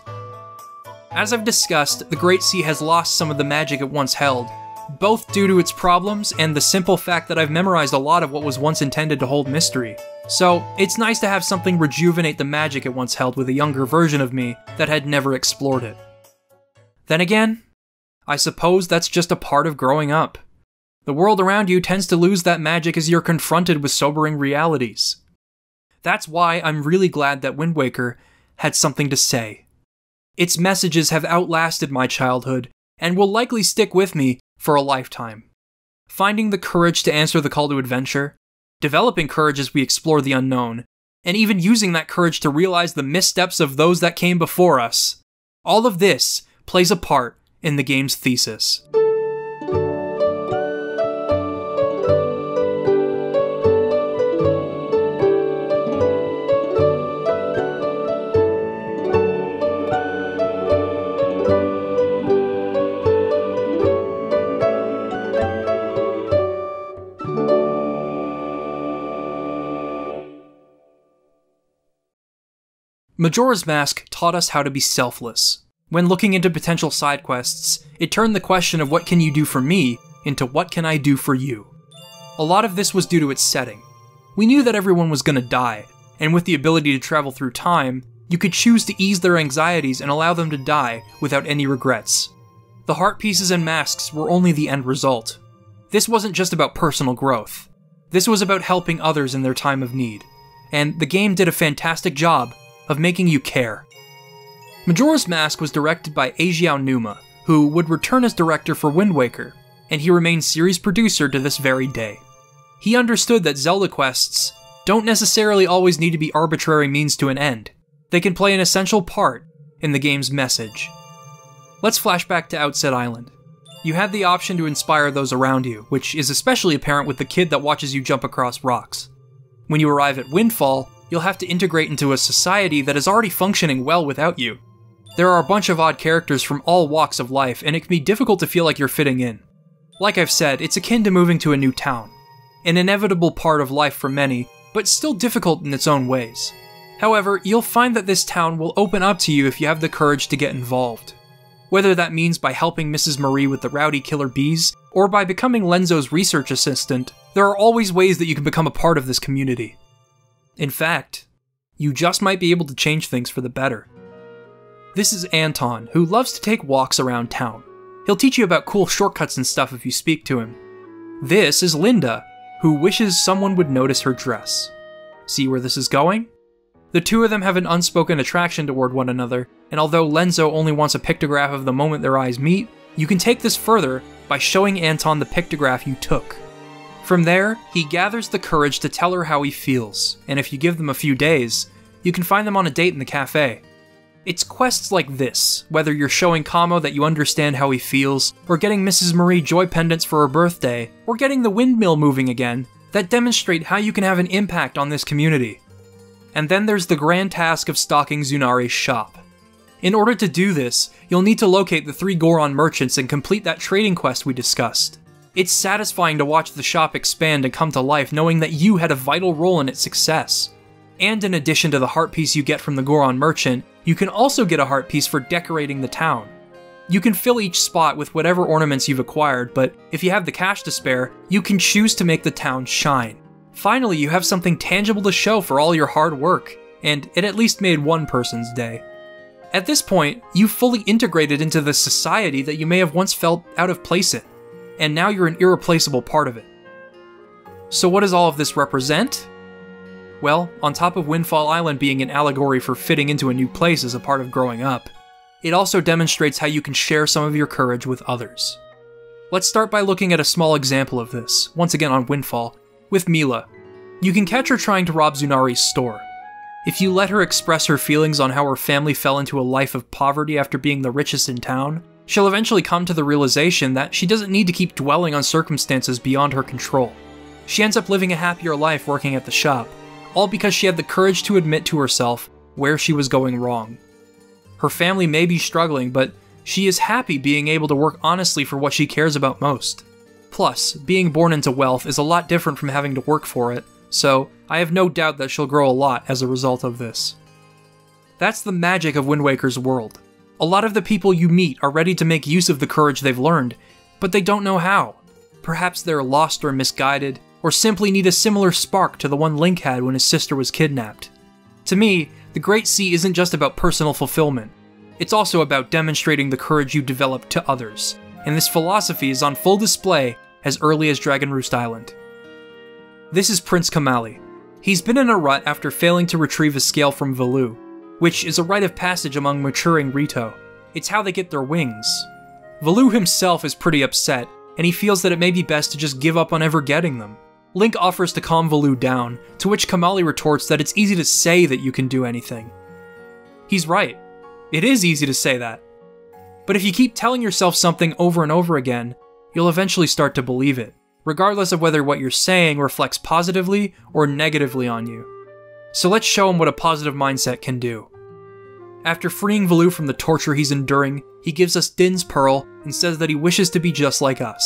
As I've discussed, the Great Sea has lost some of the magic it once held, both due to its problems and the simple fact that I've memorized a lot of what was once intended to hold mystery. So, it's nice to have something rejuvenate the magic it once held with a younger version of me that had never explored it. Then again, I suppose that's just a part of growing up. The world around you tends to lose that magic as you're confronted with sobering realities. That's why I'm really glad that Wind Waker had something to say. Its messages have outlasted my childhood, and will likely stick with me for a lifetime. Finding the courage to answer the call to adventure, developing courage as we explore the unknown, and even using that courage to realize the missteps of those that came before us. All of this plays a part in the game's thesis. Majora's Mask taught us how to be selfless. When looking into potential side quests, it turned the question of what can you do for me into what can I do for you. A lot of this was due to its setting. We knew that everyone was gonna die, and with the ability to travel through time, you could choose to ease their anxieties and allow them to die without any regrets. The heart pieces and masks were only the end result. This wasn't just about personal growth. This was about helping others in their time of need, and the game did a fantastic job of making you care. Majora's Mask was directed by Eiji Aonuma, who would return as director for Wind Waker, and he remains series producer to this very day. He understood that Zelda quests don't necessarily always need to be arbitrary means to an end. They can play an essential part in the game's message. Let's flash back to Outset Island. You have the option to inspire those around you, which is especially apparent with the kid that watches you jump across rocks. When you arrive at Windfall, you'll have to integrate into a society that is already functioning well without you. There are a bunch of odd characters from all walks of life, and it can be difficult to feel like you're fitting in. Like I've said, it's akin to moving to a new town. An inevitable part of life for many, but still difficult in its own ways. However, you'll find that this town will open up to you if you have the courage to get involved. Whether that means by helping Mrs. Marie with the rowdy killer bees, or by becoming Lenzo's research assistant, there are always ways that you can become a part of this community. In fact, you just might be able to change things for the better. This is Anton, who loves to take walks around town. He'll teach you about cool shortcuts and stuff if you speak to him. This is Linda, who wishes someone would notice her dress. See where this is going? The two of them have an unspoken attraction toward one another, and although Lenzo only wants a pictograph of the moment their eyes meet, you can take this further by showing Anton the pictograph you took. From there, he gathers the courage to tell her how he feels, and if you give them a few days, you can find them on a date in the cafe. It's quests like this, whether you're showing Kamo that you understand how he feels, or getting Mrs. Marie joy pendants for her birthday, or getting the windmill moving again, that demonstrate how you can have an impact on this community. And then there's the grand task of stalking Tsunari's shop. In order to do this, you'll need to locate the 3 Goron merchants and complete that trading quest we discussed. It's satisfying to watch the shop expand and come to life knowing that you had a vital role in its success. And in addition to the heart piece you get from the Goron merchant, you can also get a heart piece for decorating the town. You can fill each spot with whatever ornaments you've acquired, but if you have the cash to spare, you can choose to make the town shine. Finally, you have something tangible to show for all your hard work, and it at least made one person's day. At this point, you've fully integrated into the society that you may have once felt out of place in, and now you're an irreplaceable part of it. So what does all of this represent? Well, on top of Windfall Island being an allegory for fitting into a new place as a part of growing up, it also demonstrates how you can share some of your courage with others. Let's start by looking at a small example of this, once again on Windfall, with Mila. You can catch her trying to rob Tsunari's store. If you let her express her feelings on how her family fell into a life of poverty after being the richest in town, she'll eventually come to the realization that she doesn't need to keep dwelling on circumstances beyond her control. She ends up living a happier life working at the shop, all because she had the courage to admit to herself where she was going wrong. Her family may be struggling, but she is happy being able to work honestly for what she cares about most. Plus, being born into wealth is a lot different from having to work for it, so I have no doubt that she'll grow a lot as a result of this. That's the magic of Wind Waker's world. A lot of the people you meet are ready to make use of the courage they've learned, but they don't know how. Perhaps they're lost or misguided, or simply need a similar spark to the one Link had when his sister was kidnapped. To me, the Great Sea isn't just about personal fulfillment. It's also about demonstrating the courage you develop to others, and this philosophy is on full display as early as Dragon Roost Island. This is Prince Komali. He's been in a rut after failing to retrieve a scale from Valoo, which is a rite of passage among maturing Rito. It's how they get their wings. Valoo himself is pretty upset, and he feels that it may be best to just give up on ever getting them. Link offers to calm Valoo down, to which Komali retorts that it's easy to say that you can do anything. He's right. It is easy to say that. But if you keep telling yourself something over and over again, you'll eventually start to believe it, regardless of whether what you're saying reflects positively or negatively on you. So let's show him what a positive mindset can do. After freeing Valoo from the torture he's enduring, he gives us Din's Pearl and says that he wishes to be just like us.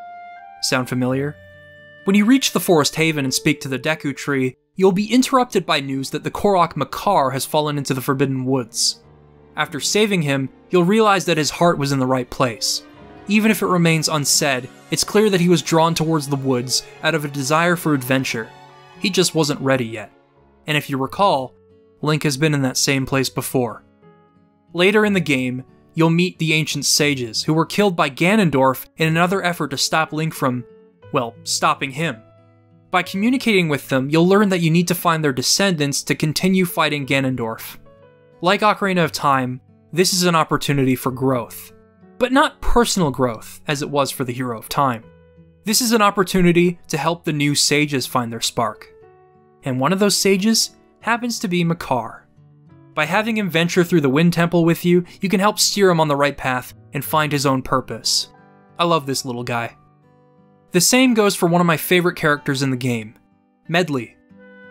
Sound familiar? When you reach the Forest Haven and speak to the Deku Tree, you'll be interrupted by news that the Korok Makar has fallen into the Forbidden Woods. After saving him, you'll realize that his heart was in the right place. Even if it remains unsaid, it's clear that he was drawn towards the woods out of a desire for adventure. He just wasn't ready yet. And if you recall, Link has been in that same place before. Later in the game, you'll meet the Ancient Sages, who were killed by Ganondorf in another effort to stop Link from, well, stopping him. By communicating with them, you'll learn that you need to find their descendants to continue fighting Ganondorf. Like Ocarina of Time, this is an opportunity for growth. But not personal growth, as it was for the Hero of Time. This is an opportunity to help the new sages find their spark. And one of those sages happens to be Makar. By having him venture through the Wind Temple with you, you can help steer him on the right path and find his own purpose. I love this little guy. The same goes for one of my favorite characters in the game, Medli.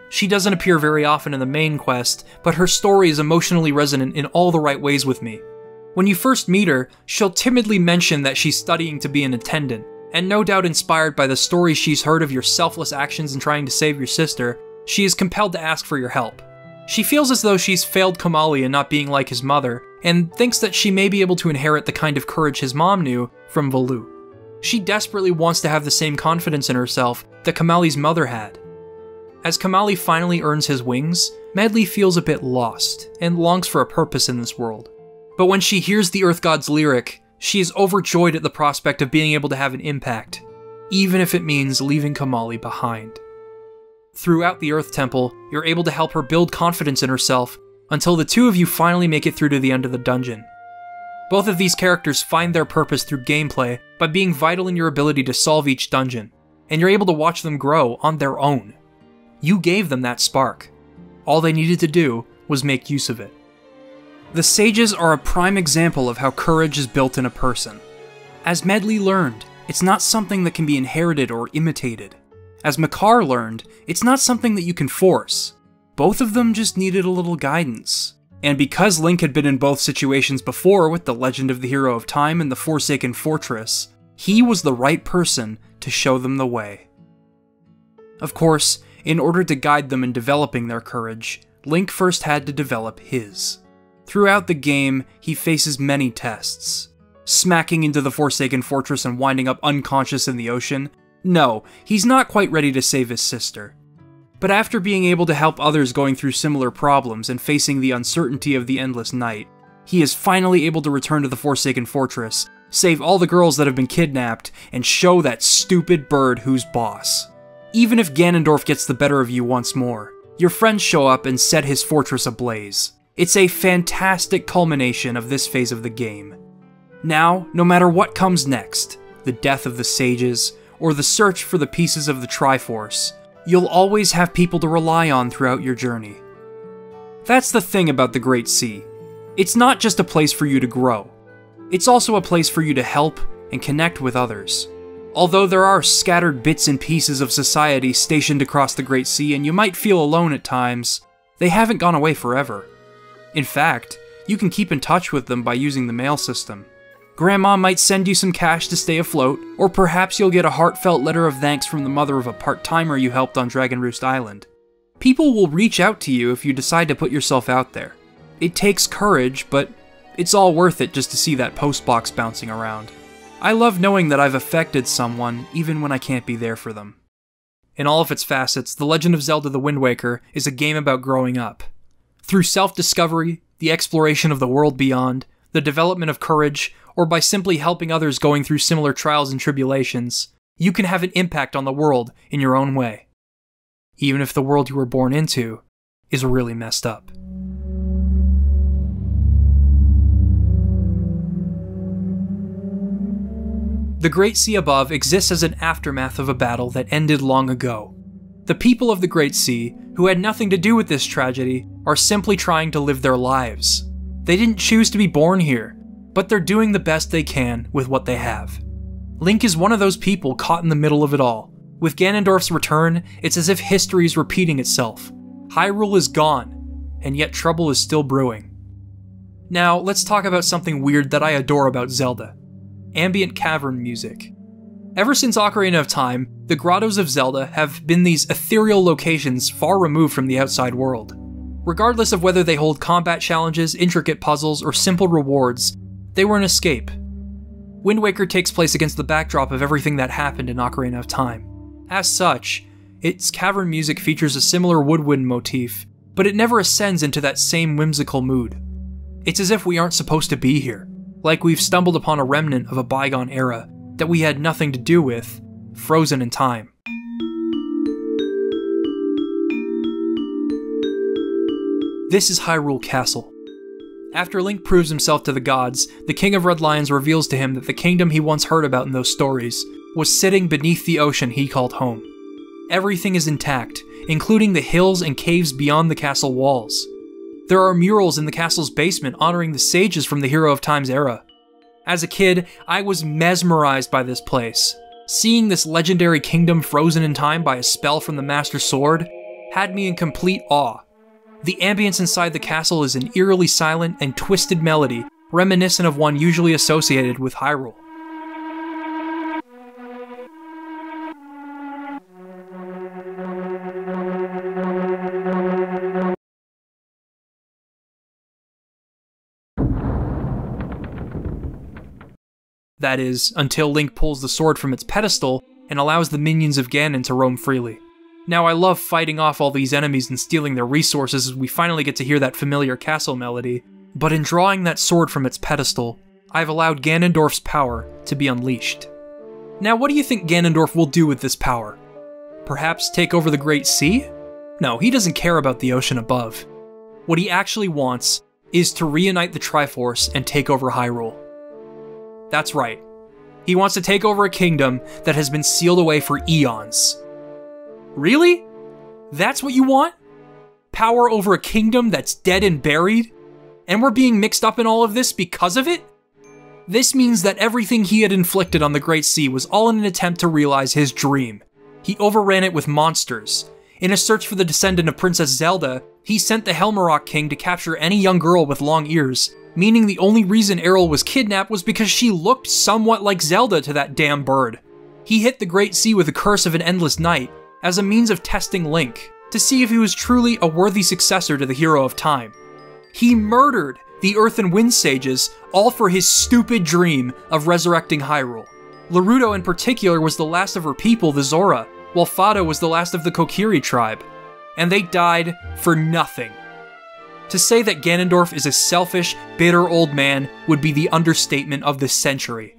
She doesn't appear very often in the main quest, but her story is emotionally resonant in all the right ways with me. When you first meet her, she'll timidly mention that she's studying to be an attendant, and no doubt inspired by the stories she's heard of your selfless actions in trying to save your sister, she is compelled to ask for your help. She feels as though she's failed Komali in not being like his mother, and thinks that she may be able to inherit the kind of courage his mom knew from Voloo. She desperately wants to have the same confidence in herself that Komali's mother had. As Komali finally earns his wings, Medli feels a bit lost, and longs for a purpose in this world. But when she hears the Earth God's lyric, she is overjoyed at the prospect of being able to have an impact, even if it means leaving Komali behind. Throughout the Earth Temple, you're able to help her build confidence in herself until the two of you finally make it through to the end of the dungeon. Both of these characters find their purpose through gameplay by being vital in your ability to solve each dungeon, and you're able to watch them grow on their own. You gave them that spark. All they needed to do was make use of it. The sages are a prime example of how courage is built in a person. As Medli learned, it's not something that can be inherited or imitated. As Makar learned, it's not something that you can force. Both of them just needed a little guidance. And because Link had been in both situations before with the Legend of the Hero of Time and the Forsaken Fortress, he was the right person to show them the way. Of course, in order to guide them in developing their courage, Link first had to develop his. Throughout the game, he faces many tests. Smacking into the Forsaken Fortress and winding up unconscious in the ocean? No, he's not quite ready to save his sister. But after being able to help others going through similar problems and facing the uncertainty of the endless night, he is finally able to return to the Forsaken Fortress, save all the girls that have been kidnapped, and show that stupid bird who's boss. Even if Ganondorf gets the better of you once more, your friends show up and set his fortress ablaze. It's a fantastic culmination of this phase of the game. Now, no matter what comes next, the death of the sages, or the search for the pieces of the Triforce, you'll always have people to rely on throughout your journey. That's the thing about the Great Sea. It's not just a place for you to grow. It's also a place for you to help and connect with others. Although there are scattered bits and pieces of society stationed across the Great Sea and you might feel alone at times, they haven't gone away forever. In fact, you can keep in touch with them by using the mail system. Grandma might send you some cash to stay afloat, or perhaps you'll get a heartfelt letter of thanks from the mother of a part-timer you helped on Dragon Roost Island. People will reach out to you if you decide to put yourself out there. It takes courage, but it's all worth it just to see that post box bouncing around. I love knowing that I've affected someone, even when I can't be there for them. In all of its facets, The Legend of Zelda: The Wind Waker is a game about growing up. Through self-discovery, the exploration of the world beyond, the development of courage, or by simply helping others going through similar trials and tribulations, you can have an impact on the world in your own way. Even if the world you were born into is really messed up. The Great Sea above exists as an aftermath of a battle that ended long ago. The people of the Great Sea, who had nothing to do with this tragedy, are simply trying to live their lives. They didn't choose to be born here, but they're doing the best they can with what they have. Link is one of those people caught in the middle of it all. With Ganondorf's return, it's as if history is repeating itself. Hyrule is gone, and yet trouble is still brewing. Now, let's talk about something weird that I adore about Zelda. Ambient cavern music. Ever since Ocarina of Time, the grottos of Zelda have been these ethereal locations far removed from the outside world. Regardless of whether they hold combat challenges, intricate puzzles, or simple rewards, they were an escape. Wind Waker takes place against the backdrop of everything that happened in Ocarina of Time. As such, its cavern music features a similar woodwind motif, but it never ascends into that same whimsical mood. It's as if we aren't supposed to be here, like we've stumbled upon a remnant of a bygone era that we had nothing to do with, frozen in time. This is Hyrule Castle. After Link proves himself to the gods, the King of Red Lions reveals to him that the kingdom he once heard about in those stories was sitting beneath the ocean he called home. Everything is intact, including the hills and caves beyond the castle walls. There are murals in the castle's basement honoring the sages from the Hero of Time's era. As a kid, I was mesmerized by this place. Seeing this legendary kingdom frozen in time by a spell from the Master Sword, had me in complete awe. The ambience inside the castle is an eerily silent and twisted melody, reminiscent of one usually associated with Hyrule. That is, until Link pulls the sword from its pedestal and allows the minions of Ganon to roam freely. Now, I love fighting off all these enemies and stealing their resources as we finally get to hear that familiar castle melody, but in drawing that sword from its pedestal, I've allowed Ganondorf's power to be unleashed. Now, what do you think Ganondorf will do with this power? Perhaps take over the Great Sea? No, he doesn't care about the ocean above. What he actually wants is to reunite the Triforce and take over Hyrule. That's right. He wants to take over a kingdom that has been sealed away for eons. Really? That's what you want? Power over a kingdom that's dead and buried? And we're being mixed up in all of this because of it? This means that everything he had inflicted on the Great Sea was all in an attempt to realize his dream. He overran it with monsters. In a search for the descendant of Princess Zelda, he sent the Helmarock King to capture any young girl with long ears, meaning the only reason Aryll was kidnapped was because she looked somewhat like Zelda to that damn bird. He hit the Great Sea with the Curse of an Endless Night as a means of testing Link, to see if he was truly a worthy successor to the Hero of Time. He murdered the Earth and Wind Sages, all for his stupid dream of resurrecting Hyrule. Laruto in particular was the last of her people, the Zora, while Fado was the last of the Kokiri tribe. And they died for nothing. To say that Ganondorf is a selfish, bitter old man would be the understatement of this century.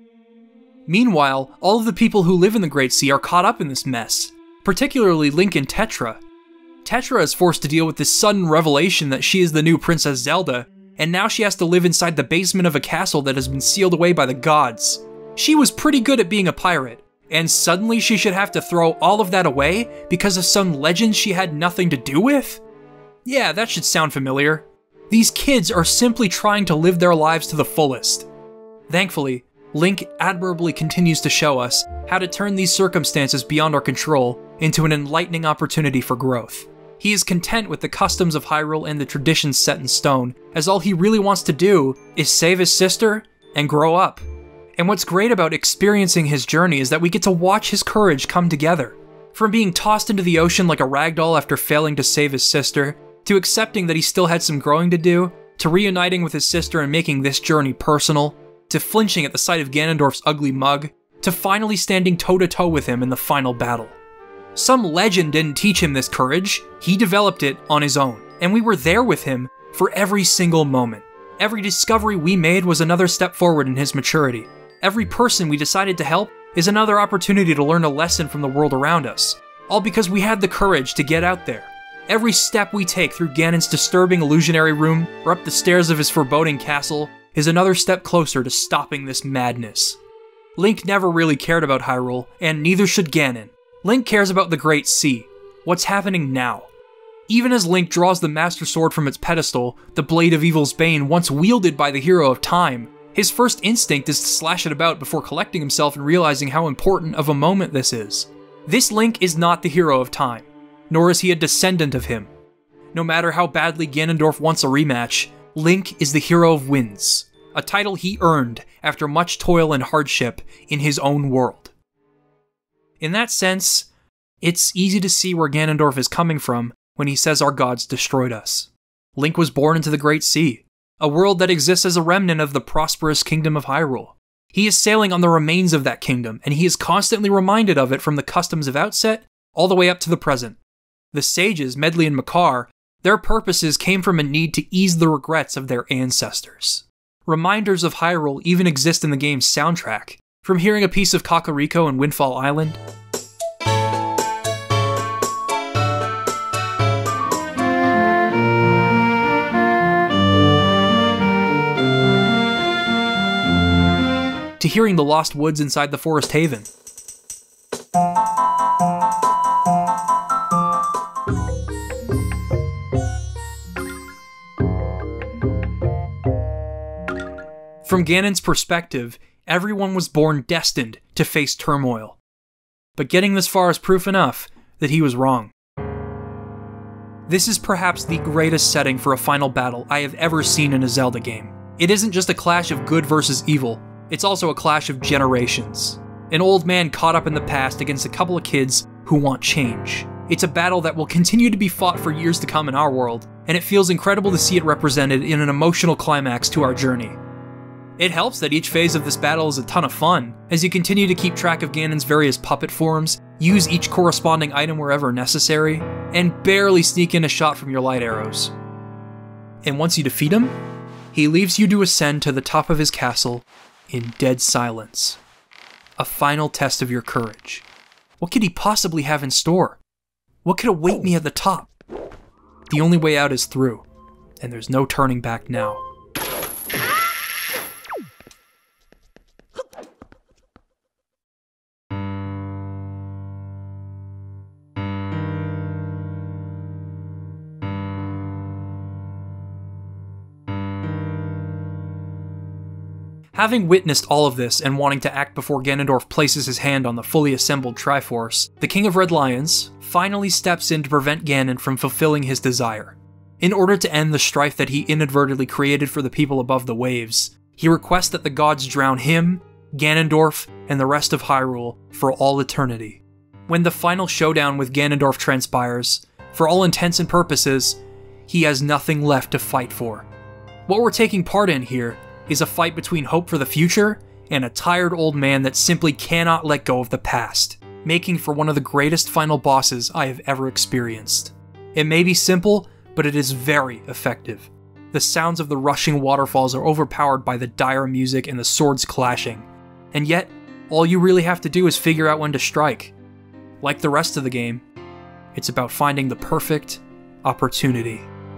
Meanwhile, all of the people who live in the Great Sea are caught up in this mess, particularly Link and Tetra. Tetra is forced to deal with this sudden revelation that she is the new Princess Zelda, and now she has to live inside the basement of a castle that has been sealed away by the gods. She was pretty good at being a pirate, and suddenly she should have to throw all of that away because of some legend she had nothing to do with? Yeah, that should sound familiar. These kids are simply trying to live their lives to the fullest. Thankfully, Link admirably continues to show us how to turn these circumstances beyond our control into an enlightening opportunity for growth. He is content with the customs of Hyrule and the traditions set in stone, as all he really wants to do is save his sister and grow up. And what's great about experiencing his journey is that we get to watch his courage come together. From being tossed into the ocean like a ragdoll after failing to save his sister, to accepting that he still had some growing to do, to reuniting with his sister and making this journey personal, to flinching at the sight of Ganondorf's ugly mug, to finally standing toe-to-toe with him in the final battle. Some legend didn't teach him this courage, he developed it on his own, and we were there with him for every single moment. Every discovery we made was another step forward in his maturity. Every person we decided to help is another opportunity to learn a lesson from the world around us, all because we had the courage to get out there. Every step we take through Ganon's disturbing illusionary room or up the stairs of his foreboding castle is another step closer to stopping this madness. Link never really cared about Hyrule, and neither should Ganon. Link cares about the Great Sea, what's happening now. Even as Link draws the Master Sword from its pedestal, the Blade of Evil's Bane once wielded by the Hero of Time, his first instinct is to slash it about before collecting himself and realizing how important of a moment this is. This Link is not the Hero of Time, nor is he a descendant of him. No matter how badly Ganondorf wants a rematch, Link is the Hero of Winds, a title he earned after much toil and hardship in his own world. In that sense, it's easy to see where Ganondorf is coming from when he says our gods destroyed us. Link was born into the Great Sea, a world that exists as a remnant of the prosperous kingdom of Hyrule. He is sailing on the remains of that kingdom, and he is constantly reminded of it from the customs of Outset all the way up to the present. The sages, Medli and Makar, their purposes came from a need to ease the regrets of their ancestors. Reminders of Hyrule even exist in the game's soundtrack, from hearing a piece of Kakariko and Windfall Island, to hearing the lost woods inside the Forest Haven. From Ganon's perspective, everyone was born destined to face turmoil. But getting this far is proof enough that he was wrong. This is perhaps the greatest setting for a final battle I have ever seen in a Zelda game. It isn't just a clash of good versus evil, it's also a clash of generations. An old man caught up in the past against a couple of kids who want change. It's a battle that will continue to be fought for years to come in our world, and it feels incredible to see it represented in an emotional climax to our journey. It helps that each phase of this battle is a ton of fun, as you continue to keep track of Ganon's various puppet forms, use each corresponding item wherever necessary, and barely sneak in a shot from your light arrows. And once you defeat him, he leaves you to ascend to the top of his castle in dead silence. A final test of your courage. What could he possibly have in store? What could await me at the top? The only way out is through, and there's no turning back now. Having witnessed all of this and wanting to act before Ganondorf places his hand on the fully assembled Triforce, the King of Red Lions finally steps in to prevent Ganon from fulfilling his desire. In order to end the strife that he inadvertently created for the people above the waves, he requests that the gods drown him, Ganondorf, and the rest of Hyrule for all eternity. When the final showdown with Ganondorf transpires, for all intents and purposes, he has nothing left to fight for. What we're taking part in here is a fight between hope for the future and a tired old man that simply cannot let go of the past, making for one of the greatest final bosses I have ever experienced. It may be simple, but it is very effective. The sounds of the rushing waterfalls are overpowered by the dire music and the swords clashing, and yet, all you really have to do is figure out when to strike. Like the rest of the game, it's about finding the perfect opportunity.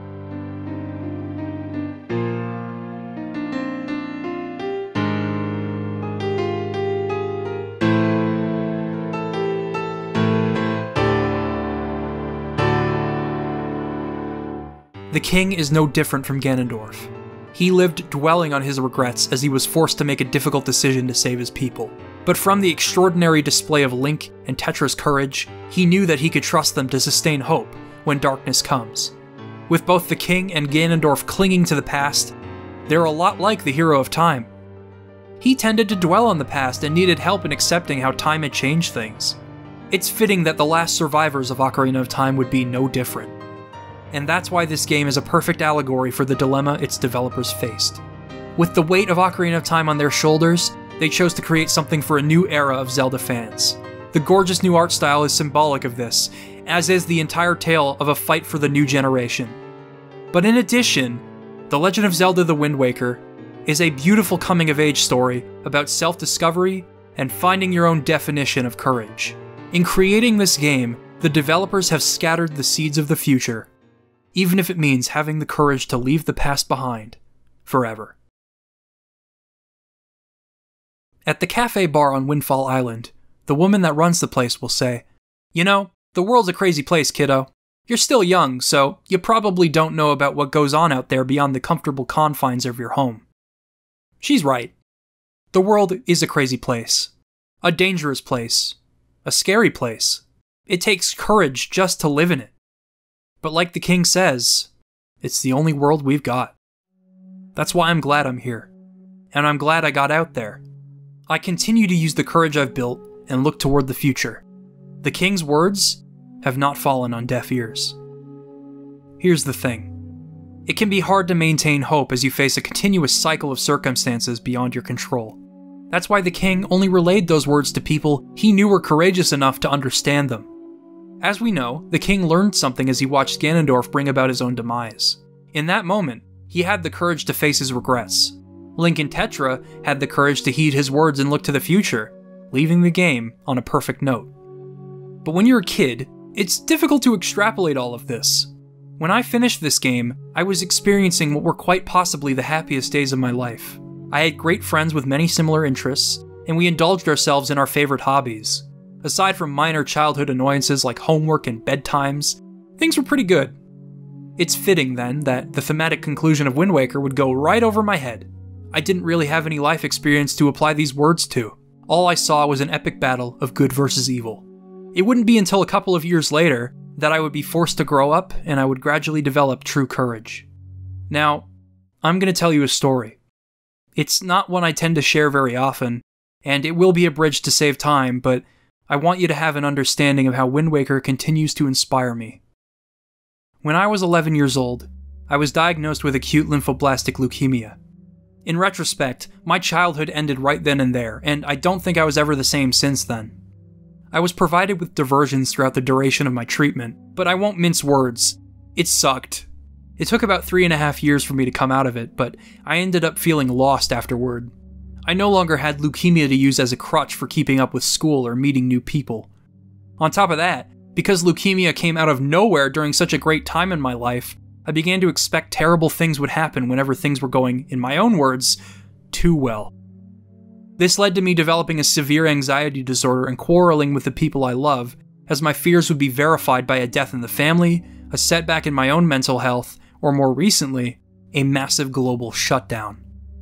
The king is no different from Ganondorf. He lived dwelling on his regrets as he was forced to make a difficult decision to save his people. But from the extraordinary display of Link and Tetra's courage, he knew that he could trust them to sustain hope when darkness comes. With both the king and Ganondorf clinging to the past, they're a lot like the hero of time. He tended to dwell on the past and needed help in accepting how time had changed things. It's fitting that the last survivors of Ocarina of Time would be no different. And that's why this game is a perfect allegory for the dilemma its developers faced. With the weight of Ocarina of Time on their shoulders, they chose to create something for a new era of Zelda fans. The gorgeous new art style is symbolic of this, as is the entire tale of a fight for the new generation. But in addition, The Legend of Zelda: The Wind Waker is a beautiful coming-of-age story about self-discovery and finding your own definition of courage. In creating this game, the developers have scattered the seeds of the future, even if it means having the courage to leave the past behind forever. At the cafe bar on Windfall Island, the woman that runs the place will say, "You know, the world's a crazy place, kiddo. You're still young, so you probably don't know about what goes on out there beyond the comfortable confines of your home." She's right. The world is a crazy place. A dangerous place. A scary place. It takes courage just to live in it. But like the king says, it's the only world we've got. That's why I'm glad I'm here. And I'm glad I got out there. I continue to use the courage I've built and look toward the future. The king's words have not fallen on deaf ears. Here's the thing. It can be hard to maintain hope as you face a continuous cycle of circumstances beyond your control. That's why the king only relayed those words to people he knew were courageous enough to understand them. As we know, the king learned something as he watched Ganondorf bring about his own demise. In that moment, he had the courage to face his regrets. Link and Tetra had the courage to heed his words and look to the future, leaving the game on a perfect note. But when you're a kid, it's difficult to extrapolate all of this. When I finished this game, I was experiencing what were quite possibly the happiest days of my life. I had great friends with many similar interests, and we indulged ourselves in our favorite hobbies. Aside from minor childhood annoyances like homework and bedtimes, things were pretty good. It's fitting, then, that the thematic conclusion of Wind Waker would go right over my head. I didn't really have any life experience to apply these words to. All I saw was an epic battle of good versus evil. It wouldn't be until a couple of years later, that I would be forced to grow up and I would gradually develop true courage. Now, I'm going to tell you a story. It's not one I tend to share very often, and it will be abridged to save time, but I want you to have an understanding of how Wind Waker continues to inspire me. When I was 11 years old, I was diagnosed with acute lymphoblastic leukemia. In retrospect, my childhood ended right then and there, and I don't think I was ever the same since then. I was provided with diversions throughout the duration of my treatment, but I won't mince words. It sucked. It took about 3.5 years for me to come out of it, but I ended up feeling lost afterward. I no longer had leukemia to use as a crutch for keeping up with school or meeting new people. On top of that, because leukemia came out of nowhere during such a great time in my life, I began to expect terrible things would happen whenever things were going, in my own words, too well. This led to me developing a severe anxiety disorder and quarreling with the people I love, as my fears would be verified by a death in the family, a setback in my own mental health, or more recently, a massive global shutdown.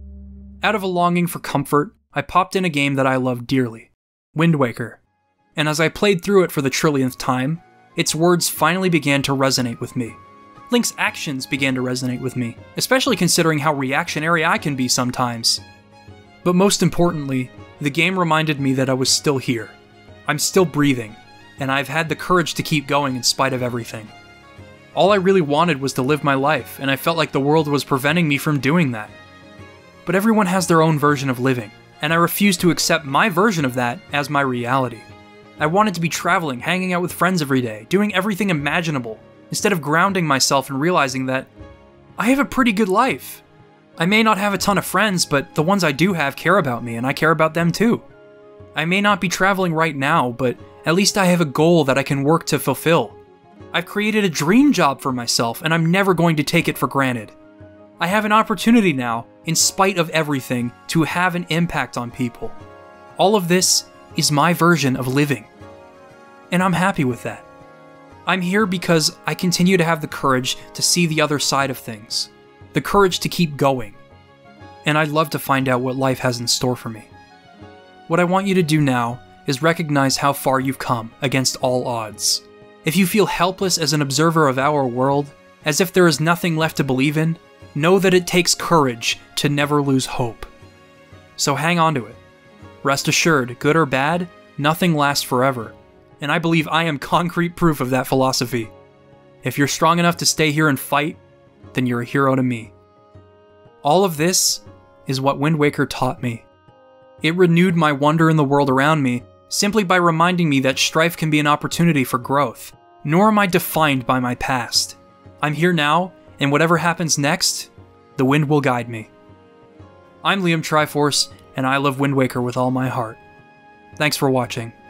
Out of a longing for comfort, I popped in a game that I loved dearly, Wind Waker. And as I played through it for the trillionth time, its words finally began to resonate with me. Link's actions began to resonate with me, especially considering how reactionary I can be sometimes. But most importantly, the game reminded me that I was still here. I'm still breathing, and I've had the courage to keep going in spite of everything. All I really wanted was to live my life, and I felt like the world was preventing me from doing that. But everyone has their own version of living, and I refused to accept my version of that as my reality. I wanted to be traveling, hanging out with friends every day, doing everything imaginable, instead of grounding myself and realizing that I have a pretty good life. I may not have a ton of friends, but the ones I do have care about me, and I care about them too. I may not be traveling right now, but at least I have a goal that I can work to fulfill. I've created a dream job for myself, and I'm never going to take it for granted. I have an opportunity now, in spite of everything, to have an impact on people. All of this is my version of living. And I'm happy with that. I'm here because I continue to have the courage to see the other side of things. The courage to keep going. And I'd love to find out what life has in store for me. What I want you to do now is recognize how far you've come against all odds. If you feel helpless as an observer of our world, as if there is nothing left to believe in, know that it takes courage to never lose hope. So hang on to it. Rest assured, good or bad, nothing lasts forever. And I believe I am concrete proof of that philosophy. If you're strong enough to stay here and fight, then you're a hero to me. All of this is what Wind Waker taught me. It renewed my wonder in the world around me simply by reminding me that strife can be an opportunity for growth, nor am I defined by my past. I'm here now, and whatever happens next, the wind will guide me. I'm Liam Triforce, and I love Wind Waker with all my heart. Thanks for watching.